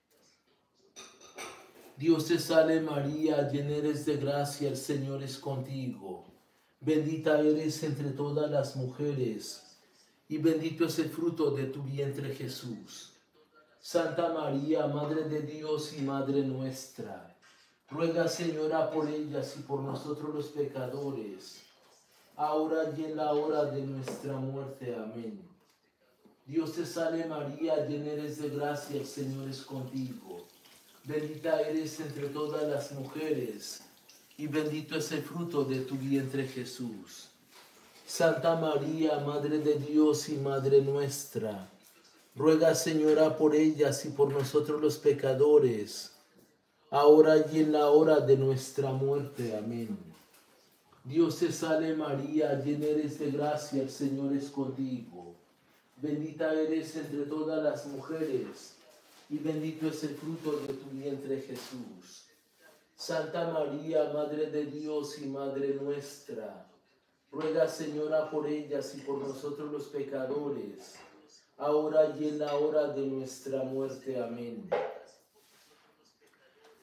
Dios te salve María, llena eres de gracia, el Señor es contigo. Bendita eres entre todas las mujeres, y bendito es el fruto de tu vientre Jesús. Santa María, Madre de Dios y Madre nuestra, ruega, Señora, por ellas y por nosotros los pecadores, ahora y en la hora de nuestra muerte. Amén. Dios te salve María, llena eres de gracia, el Señor es contigo. Bendita eres entre todas las mujeres, y bendito es el fruto de tu vientre Jesús. Santa María, Madre de Dios y Madre nuestra, ruega, Señora, por ellas y por nosotros los pecadores, ahora y en la hora de nuestra muerte. Amén. Dios te salve María, llena eres de gracia, el Señor es contigo. Bendita eres entre todas las mujeres, y bendito es el fruto de tu vientre Jesús. Santa María, Madre de Dios y Madre nuestra, ruega, Señora, por ellas y por nosotros los pecadores, ahora y en la hora de nuestra muerte. Amén.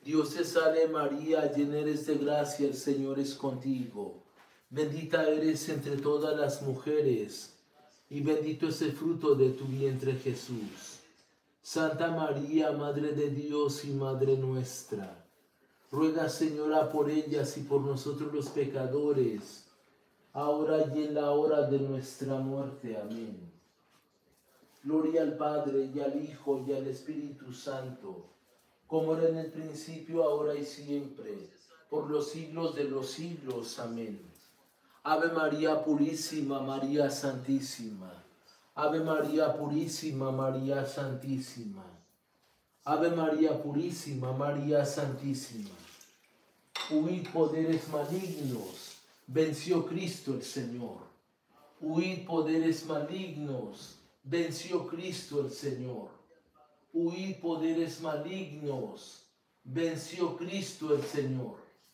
Dios te salve María, llena eres de gracia, el Señor es contigo. Bendita eres entre todas las mujeres, y bendito es el fruto de tu vientre Jesús. Santa María, Madre de Dios y Madre nuestra, ruega, Señora, por ellas y por nosotros los pecadores, ahora y en la hora de nuestra muerte. Amén. Gloria al Padre, y al Hijo, y al Espíritu Santo, como era en el principio, ahora y siempre, por los siglos de los siglos. Amén. Ave María Purísima, María Santísima. Ave María Purísima, María Santísima. Ave María Purísima, María Santísima. Huid poderes malignos, venció Cristo el Señor. Huid poderes malignos, venció Cristo el Señor. Huid poderes malignos, venció Cristo el Señor.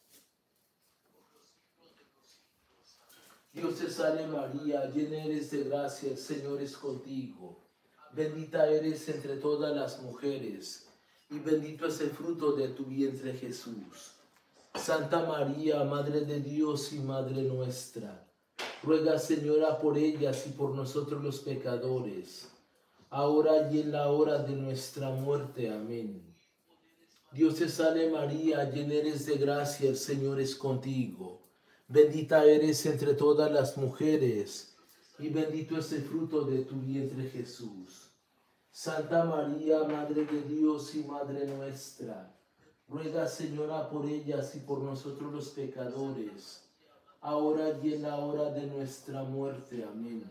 Dios te salve María, llena eres de gracia, el Señor es contigo. Bendita eres entre todas las mujeres, y bendito es el fruto de tu vientre Jesús. Santa María, Madre de Dios y Madre nuestra, ruega, Señora, por ellas y por nosotros los pecadores, ahora y en la hora de nuestra muerte. Amén. Dios te salve María, llena eres de gracia, el Señor es contigo. Bendita eres entre todas las mujeres, y bendito es el fruto de tu vientre Jesús. Santa María, Madre de Dios y Madre nuestra, ruega, Señora, por ellas y por nosotros los pecadores, ahora y en la hora de nuestra muerte. Amén.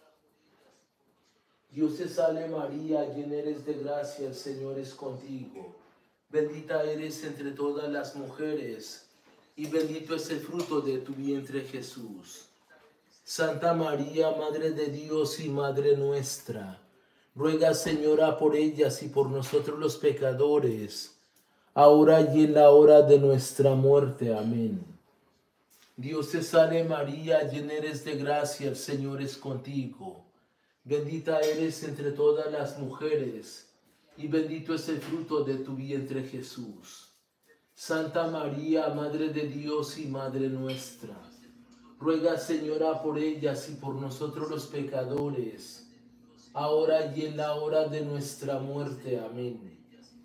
Dios te salve María, llena eres de gracia, el Señor es contigo. Bendita eres entre todas las mujeres, y bendito es el fruto de tu vientre Jesús. Santa María, Madre de Dios y Madre nuestra, ruega, Señora, por ellas y por nosotros los pecadores, ahora y en la hora de nuestra muerte. Amén. Dios te salve María, llena eres de gracia, el Señor es contigo. Bendita eres entre todas las mujeres, y bendito es el fruto de tu vientre Jesús. Santa María, Madre de Dios y Madre nuestra, ruega, Señora, por ellas y por nosotros los pecadores, ahora y en la hora de nuestra muerte. Amén.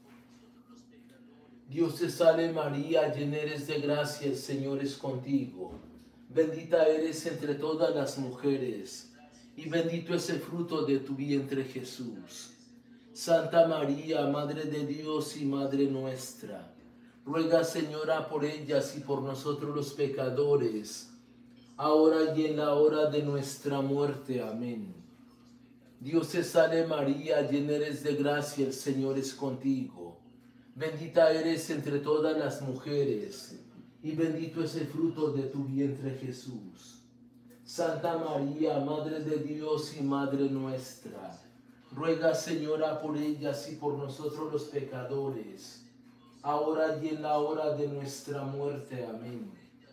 Dios te salve María, llena eres de gracia, el Señor es contigo. Bendita eres entre todas las mujeres, y bendito es el fruto de tu vientre Jesús. Santa María, Madre de Dios y Madre nuestra, ruega, Señora, por ellas y por nosotros los pecadores, ahora y en la hora de nuestra muerte. Amén. Dios te salve María, llena eres de gracia, el Señor es contigo. Bendita eres entre todas las mujeres, y bendito es el fruto de tu vientre Jesús. Santa María, Madre de Dios y Madre nuestra, ruega, Señora, por ellas y por nosotros los pecadores, ahora y en la hora de nuestra muerte. Amén.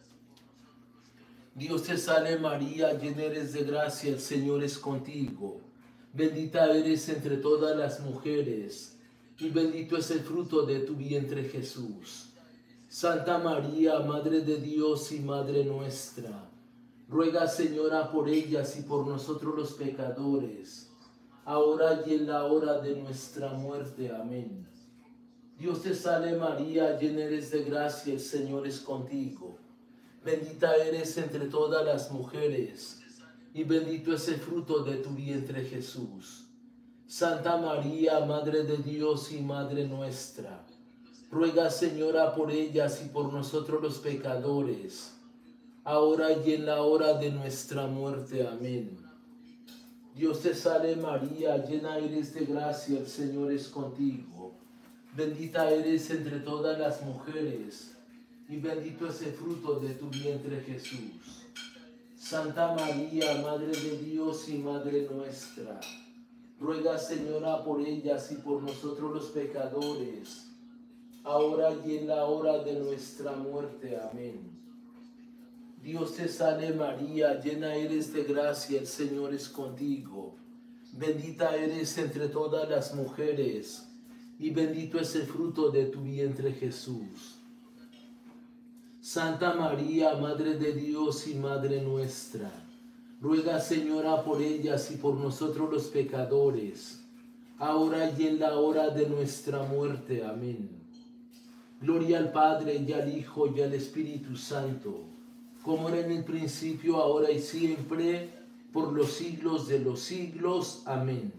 Dios te salve María, llena eres de gracia, el Señor es contigo. Bendita eres entre todas las mujeres, y bendito es el fruto de tu vientre Jesús. Santa María, Madre de Dios y Madre nuestra, ruega, Señora, por ellas y por nosotros los pecadores, ahora y en la hora de nuestra muerte. Amén. Dios te salve María, llena eres de gracia, el Señor es contigo. Bendita eres entre todas las mujeres, y bendito es el fruto de tu vientre Jesús. Santa María, Madre de Dios y Madre nuestra, ruega, Señora, por ellas y por nosotros los pecadores, ahora y en la hora de nuestra muerte. Amén. Dios te salve María, llena eres de gracia, el Señor es contigo. Bendita eres entre todas las mujeres, y bendito es el fruto de tu vientre Jesús. Santa María, Madre de Dios y Madre nuestra, ruega, Señora, por ellas y por nosotros los pecadores, ahora y en la hora de nuestra muerte. Amén. Dios te salve María, llena eres de gracia, el Señor es contigo. Bendita eres entre todas las mujeres, y bendito es el fruto de tu vientre Jesús. Santa María, Madre de Dios y Madre nuestra, ruega, Señora, por ellas y por nosotros los pecadores, ahora y en la hora de nuestra muerte. Amén. Gloria al Padre, y al Hijo, y al Espíritu Santo, como era en el principio, ahora y siempre, por los siglos de los siglos. Amén.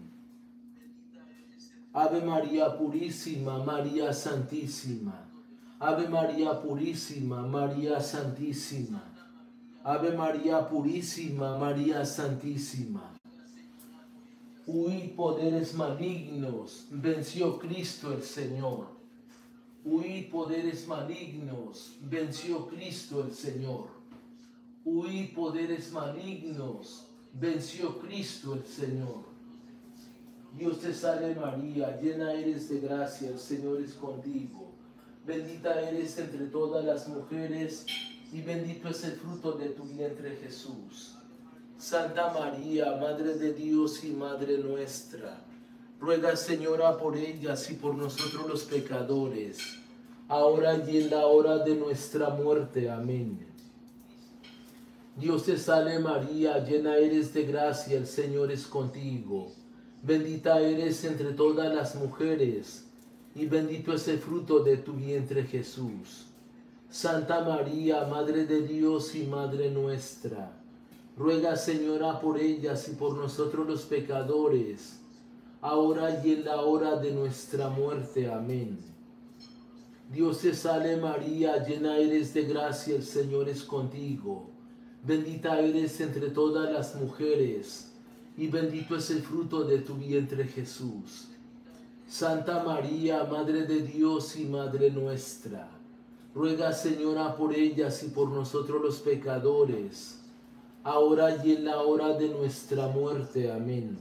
Ave María Purísima, María Santísima. Ave María Purísima, María Santísima. Ave María Purísima, María Santísima. Huid poderes malignos, venció Cristo el Señor. Huid poderes malignos, venció Cristo el Señor. Huid poderes malignos, venció Cristo el Señor. Dios te salve María, llena eres de gracia, el Señor es contigo. Bendita eres entre todas las mujeres, y bendito es el fruto de tu vientre Jesús. Santa María, Madre de Dios y Madre nuestra, ruega, Señora, por ellas y por nosotros los pecadores, ahora y en la hora de nuestra muerte. Amén. Dios te salve María, llena eres de gracia, el Señor es contigo. Bendita eres entre todas las mujeres, y bendito es el fruto de tu vientre Jesús. Santa María, Madre de Dios y Madre nuestra, ruega, Señora, por ellas y por nosotros los pecadores, ahora y en la hora de nuestra muerte. Amén. Dios te salve María, llena eres de gracia, el Señor es contigo. Bendita eres entre todas las mujeres, y bendito es el fruto de tu vientre Jesús. Santa María, Madre de Dios y Madre nuestra, ruega, Señora, por ellas y por nosotros los pecadores, ahora y en la hora de nuestra muerte. Amén.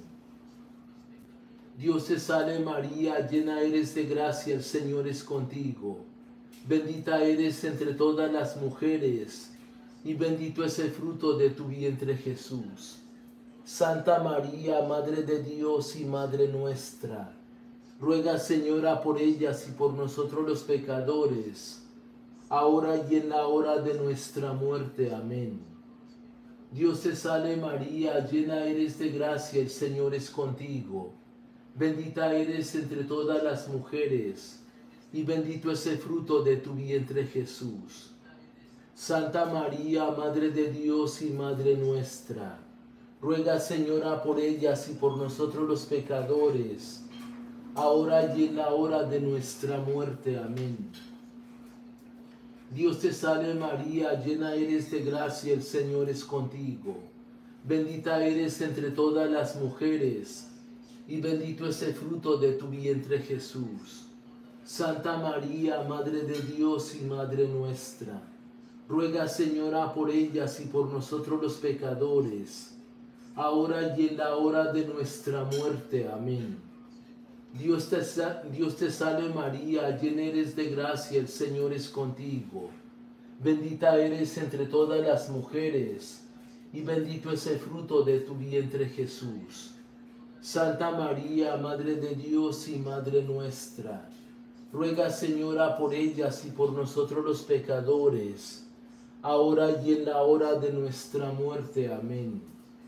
Dios te salve María, llena eres de gracia, el Señor es contigo. Bendita eres entre todas las mujeres, y bendito es el fruto de tu vientre Jesús. Santa María, Madre de Dios y Madre nuestra, ruega, Señora, por ellas y por nosotros los pecadores, ahora y en la hora de nuestra muerte. Amén. Dios te salve María, llena eres de gracia, el Señor es contigo. Bendita eres entre todas las mujeres, y bendito es el fruto de tu vientre Jesús. Santa María, Madre de Dios y Madre nuestra, ruega, Señora, por ellas y por nosotros los pecadores, ahora y en la hora de nuestra muerte. Amén. Dios te salve María, llena eres de gracia, el Señor es contigo. Bendita eres entre todas las mujeres, y bendito es el fruto de tu vientre Jesús. Santa María, Madre de Dios y Madre nuestra, ruega, Señora, por ellas y por nosotros los pecadores, ahora y en la hora de nuestra muerte. Amén. Dios te salve María, llena eres de gracia, el Señor es contigo. Bendita eres entre todas las mujeres, y bendito es el fruto de tu vientre Jesús. Santa María, Madre de Dios y Madre nuestra, ruega, Señora, por ellas y por nosotros los pecadores, ahora y en la hora de nuestra muerte. Amén.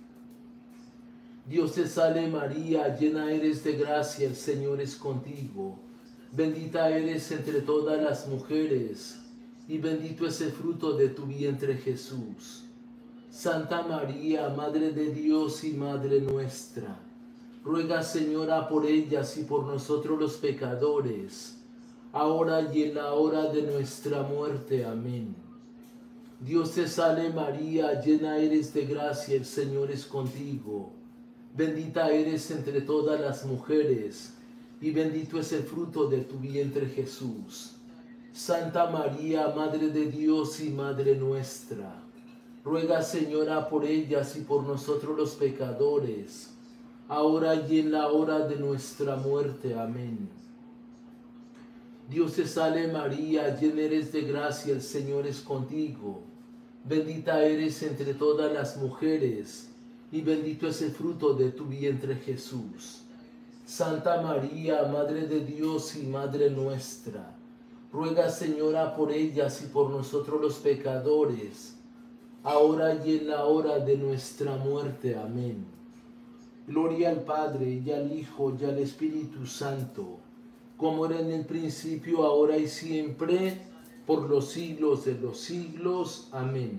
Dios te salve María, llena eres de gracia, el Señor es contigo. Bendita eres entre todas las mujeres, y bendito es el fruto de tu vientre Jesús. Santa María, Madre de Dios y Madre nuestra, ruega, Señora, por ellas y por nosotros los pecadores, ahora y en la hora de nuestra muerte. Amén. Dios te salve María, llena eres de gracia, el Señor es contigo. Bendita eres entre todas las mujeres, y bendito es el fruto de tu vientre Jesús. Santa María, Madre de Dios y Madre nuestra, ruega, Señora, por ellas y por nosotros los pecadores, ahora y en la hora de nuestra muerte. Amén. Dios te salve María, llena eres de gracia, el Señor es contigo. Bendita eres entre todas las mujeres, y bendito es el fruto de tu vientre Jesús. Santa María, Madre de Dios y Madre nuestra, ruega, Señora, por ellas y por nosotros los pecadores, ahora y en la hora de nuestra muerte. Amén. Gloria al Padre, y al Hijo, y al Espíritu Santo, como era en el principio, ahora y siempre, por los siglos de los siglos. Amén.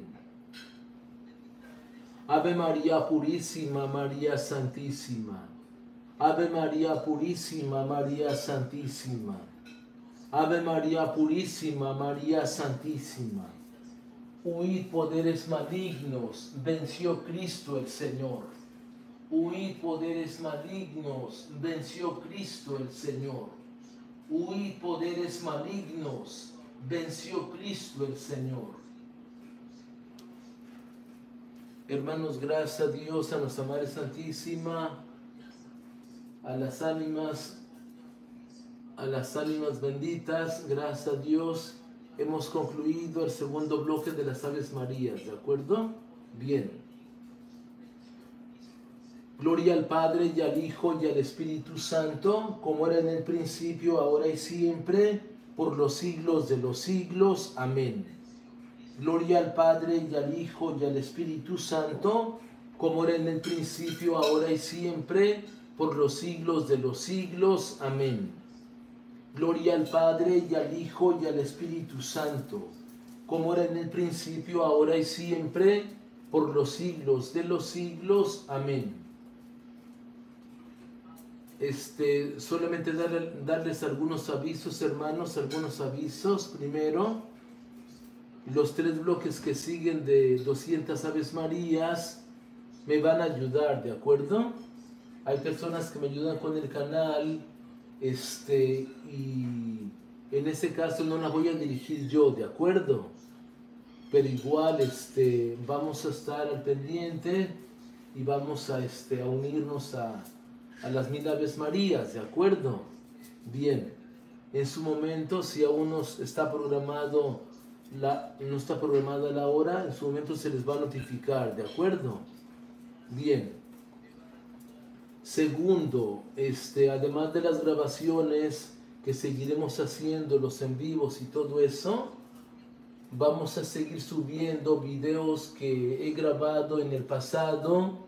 Ave María Purísima, María Santísima. Ave María Purísima, María Santísima. Ave María Purísima, María Santísima. Huid poderes malignos, venció Cristo el Señor. Huid poderes malignos, venció Cristo el Señor. Huid poderes malignos, venció Cristo el Señor. Hermanos, gracias a Dios, a nuestra Madre Santísima, a las ánimas benditas, gracias a Dios, hemos concluido el segundo bloque de las Aves Marías, ¿de acuerdo? Bien. Gloria al Padre, y al Hijo, y al Espíritu Santo, como era en el principio, ahora y siempre, por los siglos de los siglos. Amén. Gloria al Padre, y al Hijo, y al Espíritu Santo, como era en el principio, ahora y siempre, por los siglos de los siglos. Amén. Gloria al Padre, y al Hijo, y al Espíritu Santo, como era en el principio, ahora y siempre, por los siglos de los siglos. Amén. Solamente darles algunos avisos, hermanos, algunos avisos. Primero, los 3 bloques que siguen de 200 Aves Marías me van a ayudar, ¿de acuerdo? Hay personas que me ayudan con el canal, y en ese caso no las voy a dirigir yo, ¿de acuerdo? Pero igual, vamos a estar al pendiente y vamos a unirnos a las 1000 Aves Marías, ¿de acuerdo? Bien, en su momento, si aún no está programada la hora, en su momento se les va a notificar, ¿de acuerdo? Bien. Segundo, además de las grabaciones que seguiremos haciendo, los en vivos y todo eso, vamos a seguir subiendo videos que he grabado en el pasado,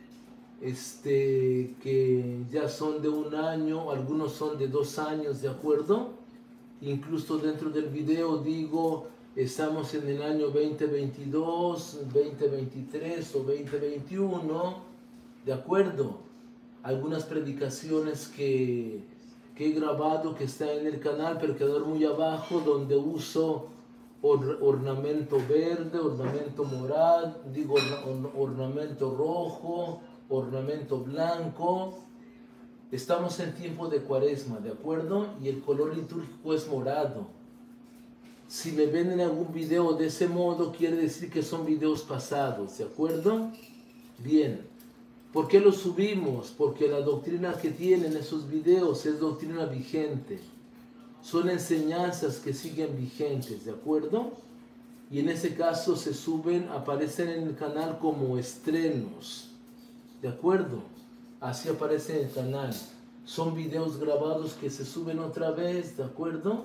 que ya son de 1 año, algunos son de 2 años, ¿de acuerdo? Incluso dentro del video digo, estamos en el año 2022, 2023 o 2021, ¿de acuerdo? Algunas predicaciones que he grabado que están en el canal, pero quedaron muy abajo, donde uso ornamento verde, ornamento morado, ornamento rojo, ornamento blanco. Estamos en tiempo de Cuaresma, ¿de acuerdo? Y el color litúrgico es morado. Si me ven en algún video de ese modo, quiere decir que son videos pasados, ¿de acuerdo? Bien. ¿Por qué los subimos? Porque la doctrina que tienen esos videos es doctrina vigente. Son enseñanzas que siguen vigentes, ¿de acuerdo? Y en ese caso se suben, aparecen en el canal como estrenos, ¿de acuerdo? Así aparece en el canal. Son videos grabados que se suben otra vez, ¿de acuerdo?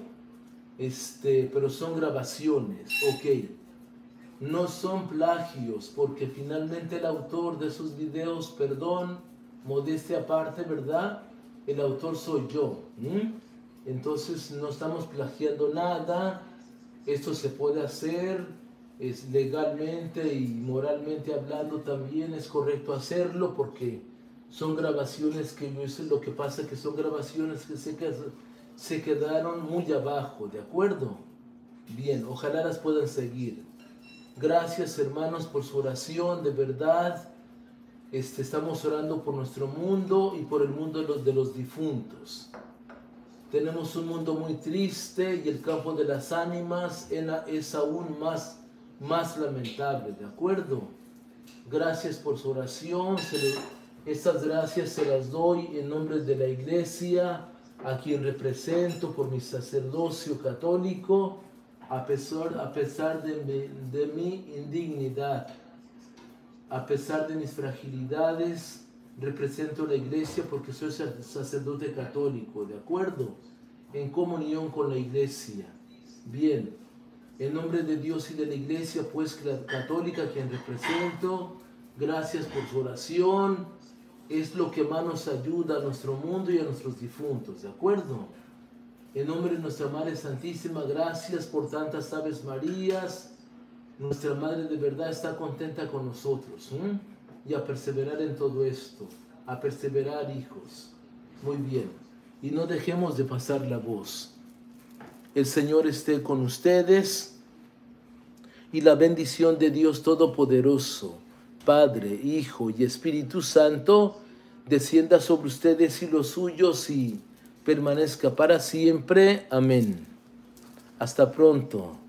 Pero son grabaciones, ok. No son plagios, porque finalmente el autor de esos videos, perdón, modestia aparte, ¿verdad? El autor soy yo. Entonces no estamos plagiando nada. Esto se puede hacer, es legalmente y moralmente hablando también es correcto hacerlo, porque son grabaciones que yo hice. Lo que pasa es que son grabaciones que se quedaron muy abajo, ¿de acuerdo? Bien, ojalá las puedan seguir. Gracias, hermanos, por su oración, de verdad. Estamos orando por nuestro mundo y por el mundo de los difuntos. Tenemos un mundo muy triste y el campo de las ánimas es aún más lamentable, ¿de acuerdo? Gracias por su oración. Estas gracias se las doy en nombre de la Iglesia, a quien represento por mi sacerdocio católico, a pesar de mi indignidad, a pesar de mis fragilidades, represento la iglesia porque soy sacerdote católico, ¿de acuerdo? En comunión con la iglesia. Bien, en nombre de Dios y de la iglesia, pues católica, quien represento, gracias por su oración, es lo que más nos ayuda a nuestro mundo y a nuestros difuntos, ¿de acuerdo? En nombre de nuestra Madre Santísima, gracias por tantas Aves Marías. Nuestra Madre de verdad está contenta con nosotros, ¿eh? Y a perseverar en todo esto, a perseverar, hijos. Muy bien, y no dejemos de pasar la voz. El Señor esté con ustedes y la bendición de Dios Todopoderoso, Padre, Hijo y Espíritu Santo, descienda sobre ustedes y los suyos y permanezca para siempre. Amén. Hasta pronto.